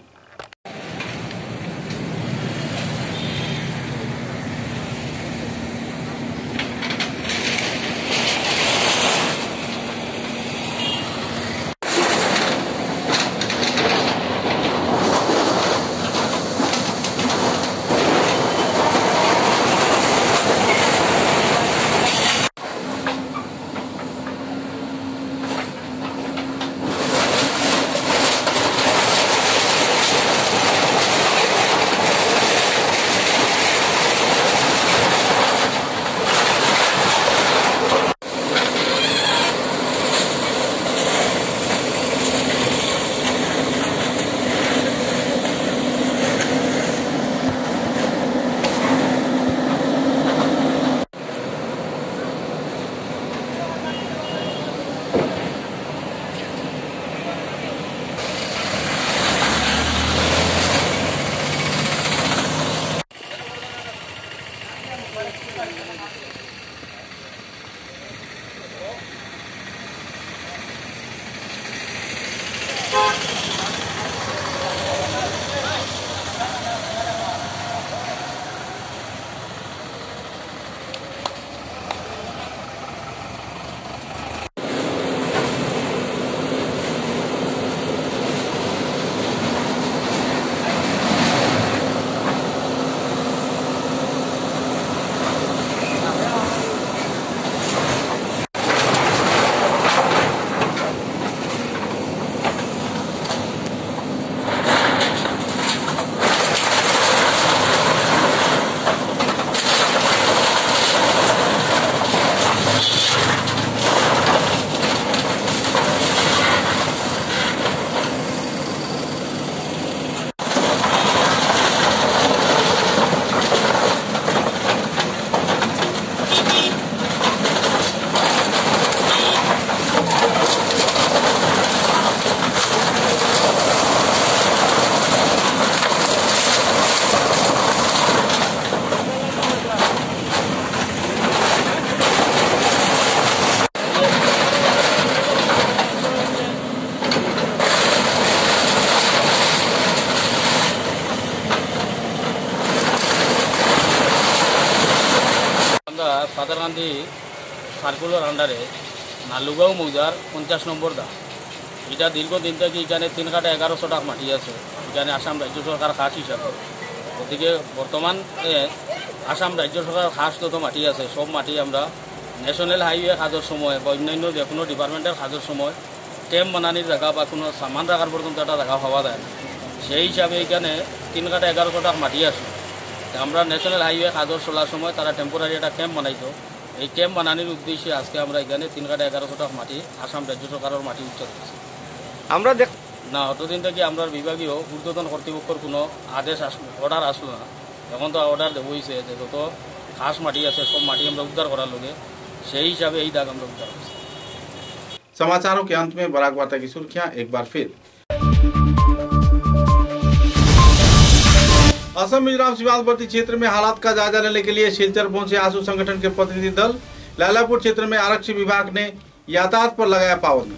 সাদার গান্ধী সার্কুলার আন্ডারে নালুগাঁও মৌজার পঞ্চাশ নম্বর দা এটা দীর্ঘদিন থেকে এখানে তিন কাটা এগারোশো টাকা মাটি আছে এখানে আসাম রাজ্য সরকার খাস হিসাবে। গতিকে বর্তমান আসাম রাজ্য সরকার খাস যত মাটি আছে সব মাটি আমরা ন্যাশনাল হাইওয়ে কাজের সময় বা অন্যান্য যে কোনো ডিপার্টমেন্টের কাজের সময় ক্যাম্প বানানির জায়গা বা কোনো সামান রাখার পর্যন্ত একটা জায়গা পাওয়া যায় না। সেই হিসাবে এখানে তিন কাটা এগারোশো টাকা মাটি আছে। আমরা ন্যাশনাল হাইওয়ে কাজর চলার সময় তারা টেম্পোরারি একটা ক্যাম্প বানাইতো। এই ক্যাম্প বানানোর উদ্দেশ্যে আজকে আমরা এখানে তিন কাটা এগারোশো টাকা মাটি আসাম রাজ্য সরকারের মাটি উচ্ছেদ করছি। আমরা দেখ না অতদিন থেকে আমরা বিভাগীয় ঊর্ধ্বতন কর্তৃপক্ষের কোনো আদেশ আসলো অর্ডার আসলো না। এখন তো অর্ডার হয়েছে যে যত খাস মাটি আছে সব মাটি আমরা উদ্ধার করার লগে সেই हिसाब এই दाग আমরা उद्धार करते। समाचारों के अंत में बराक वार्ता की सुर्खियां एक बार फिर। असम मिजोरम सीमांतवर्ती क्षेत्र में हालात का जायजा लेने के लिए सिलचर पहुंचे आसू संगठन के प्रतिनिधि दल। लालापुर क्षेत्र में आरक्षी विभाग ने यातायात पर लगाया पाबंदी।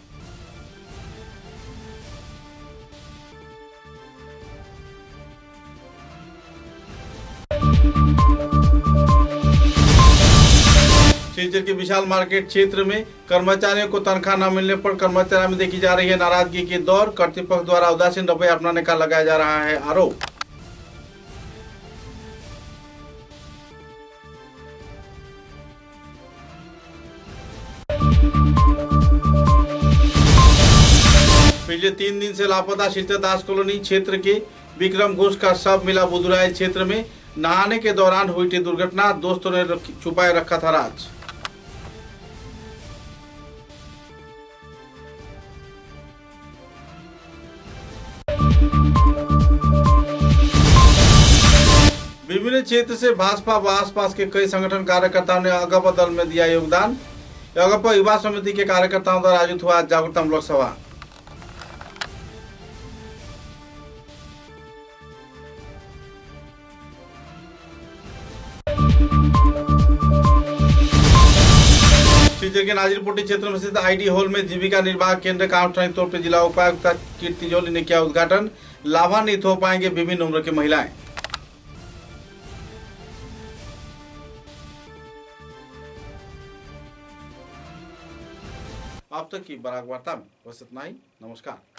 सिलचर के विशाल मार्केट क्षेत्र में कर्मचारियों को तनख्वाह न मिलने पर कर्मचारियों में देखी जा रही है नाराजगी के दौर। कर्तृपक्ष द्वारा उदासीन रवैया अपनाने का लगाया जा रहा है आरोप। पिछले तीन दिन से लापता सिलचर दास कॉलोनी क्षेत्र के विक्रम घोष का शव मिला बुधुराइल क्षेत्र में। नहाने के दौरान हुई थी दुर्घटना, दोस्तों ने छुपाए रखा था राज। विभिन्न क्षेत्र से भाजपा व आसपास के कई संगठन कार्यकर्ताओं ने अगप दल में दिया योगदान। अगप युवा समिति के कार्यकर्ताओं द्वारा आयोजित हुआ जागरूकतामूलक सभा। सिलचर के नाजिरपोटी क्षेत्र में स्थित आईडी हॉल में जीविका निर्वाह केंद्र का आनुष्ठानिक तौर पर जिला उपायुक्त कीर्ति जोली ने किया उद्घाटन। लाभान्वित हो पाएंगे विभिन्न उम्र की महिलाएं। अब तक की बराक वार्ता में बस इतना ही। नमस्कार।